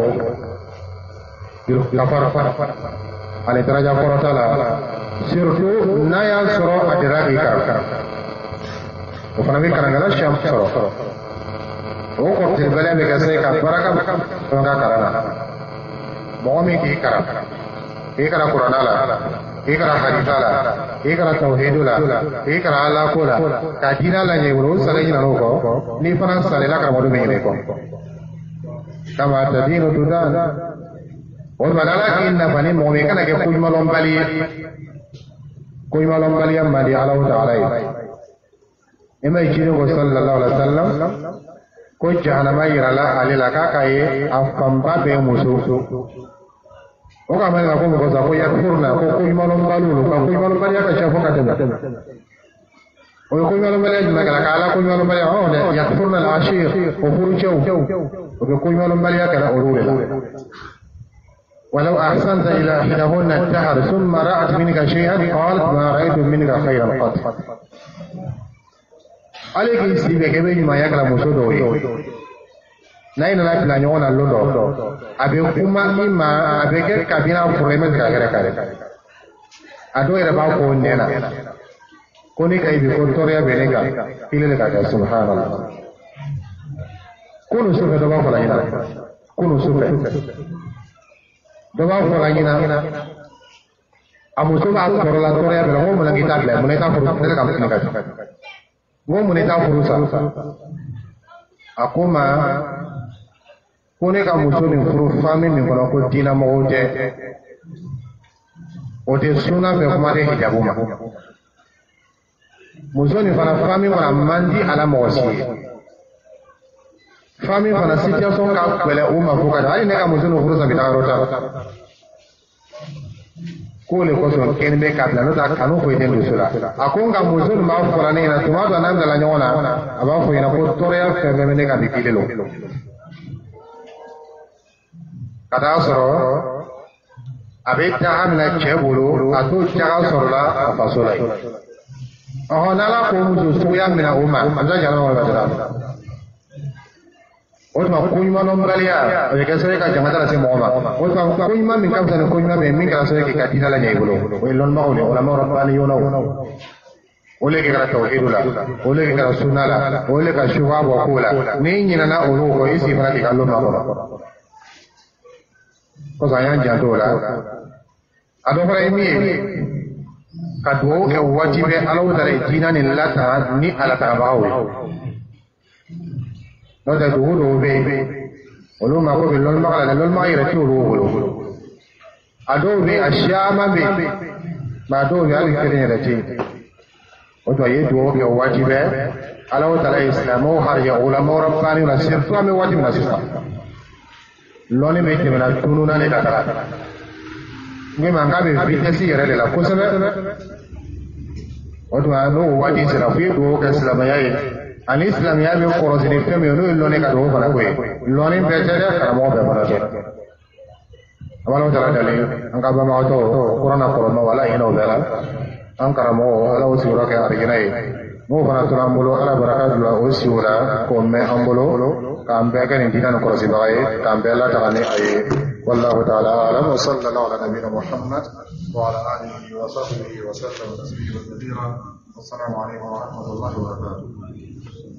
S1: kɛ ka fara ale daraja kɔrɔta la surtout n'a y'a sɔrɔ a dira k'i karan o fana bɛ karankala siɲɛ sɔrɔ o kɔrɔtɛbɛlɛ bɛ kɛ se ka baraka fɛn ka karan na mɔgɔ min k'i karan k'i karan kuranna la k'i karan hadisa la k'i karan tawhidu la k'i karan ala ko la ka diinɛ laɲɛ i bolo o salen ɲinɛ o kɔ n'i fana salela karamɔgɔ bɛ ɲinɛ i kɔ kama tadinu tudan o tuma ala k'i nafa ni mɔgɔ min kana kɛ koɲumanlɔnbali ye koɲumanlɔnbaliya man di Alahu Taala ye i ma ye ciden ko sallallahu alaihi wa sallam ko jahanama yirala ale la k'a ka ye a fanba bɛɛ muso o k'a ma ko mɔgɔ sa ko yakfurna ko koɲumanlɔnbaliw ka koɲumanlɔnbaliya ka ca fo ka tɛmɛ o ye koɲumanlɔnbaliya jumɛn kɛra k'ala koɲumanlɔnbaliya ɔn dɛ yakfurna al-ashir o furucɛw o bɛ koɲumanlɔnbaliya kɛra olu de la ولو أحسنت إلى إحداهن الدهر ثم رأت منك شيئا قالت ما رأيت منك خيرا قط عليك يسيبك بين ما يكره مسودو نين لا تنا نيونا لودو أبي كوما إما أبي كابينا فريمة كاغرة كاغرة أدو يرباو كون نينا كوني كاي بيكون توريا بينيكا إلى لكاغرة سبحان الله كونو سوف دبا فلا ينا كونو سوف dɔb'a fɔ la ɲina a muso b'a kɔrɔ la tɔɔrɔya bɛɛ la n ko mun na k'i t'a bila mun na i t'a furu ne tɛ ka mun ka n ko mun na i t'a furu sa a ko ma ko ne ka muso nin furu fami min kɔnɔ ko diinɛ mɔgɔw tɛ o te suna fe kuma de hijabu ma muso ni fana fami fana mandi ala mɔgɔ si ye fami fana situation ka gbɛlɛ u ma fo ka hali ne ka muso ni furu sabi taga yɔrɔ ta ko le kosɔn kɛnɛ bɛ ka bila n'o tɛ kanu foyi tɛ muso la a ko nka muso nin b'a fɔra ne ɲɛna tuma dɔ n'an bilala ɲɔgɔn na a b'a fɔ ɲɛna ko tɔɔrɔya fɛn fɛn bɛ ne ka bi kile lo ka taa sɔrɔ a bɛ taga minɛ cɛ bolo a t'o taga sɔrɔ la a faso la yen ɔhɔn n'ala ko muso suguya minɛ o ma a bɛ jalama wɛrɛ dira o tuma ko ɲuman dɔnbaliya o bɛ kɛ sababu ye ka jama lase mɔgɔ ma o tuma ko ɲuman min ka fisa ni ko ɲuman bɛ min kɛra sababu ye k'i ka diinɛ laɲɛ i bolo o ye lɔnnibagaw de ye ulama rabbaniyunaw o le kɛra tawhidu la o le kɛra sunna la o le ka suba bɔ ko la n'i ɲinɛna olu kɔ i sigi fana k'i ka lɔnna kɔnɔ kosɔn an y'an janto o la a dɔ fana ye min ye ka dugawu kɛ waati bɛɛ Alahu Taala ye diinɛ nin latanga ni ala tagabagaw ye n'o tɛ dugu dɔw bɛ yen olu mako bɛ lɔnnibaga la dɛ lɔnnibaga yɛrɛ tɛ olu bolo a dɔw bɛ yen a caman bɛ yen nka a dɔw bɛ yen hali kelen yɛrɛ tɛ yen o tuma i ye dugawu kɛ waati bɛɛ Alahu Taala ye silamɛw hariya ulama rabbaniw la surtout an bɛ waati min na sisan lɔnni bɛ tɛmɛna tunu na ne ka taga n k'a bɛ vitesse yɛrɛ de la kosɛbɛ o tuma n'o waati sera fo i ye dugawu kɛ silamɛya ye ani silamɛya bɛ kɔrɔsiri fɛn min ye n'o ye lɔnni ka dugawu fana ko ye lɔnni bɛɛ tɛ dɛ karamɔgɔ bɛɛ fana tɛ an b'Alahu Taala deli an ka banbagatɔ kɔrɔ n'a kɔrɔmaw Ala hinɛ o bɛɛ la an karamɔgɔ Ala o sigiyɔrɔ kɛ arijinɛ ye n'o fana tora an bolo Ala barika bila o siw la k'o mɛn an bolo k'an bɛɛ kɛ nin diinɛ nin kɔlɔsibaga ye k'an bɛɛ lataga ni a ye والله تعالى أعلم وصلى الله على نبينا محمد وعلى آله وصحبه وسلم تسليما كثيرا والسلام عليكم ورحمة الله وبركاته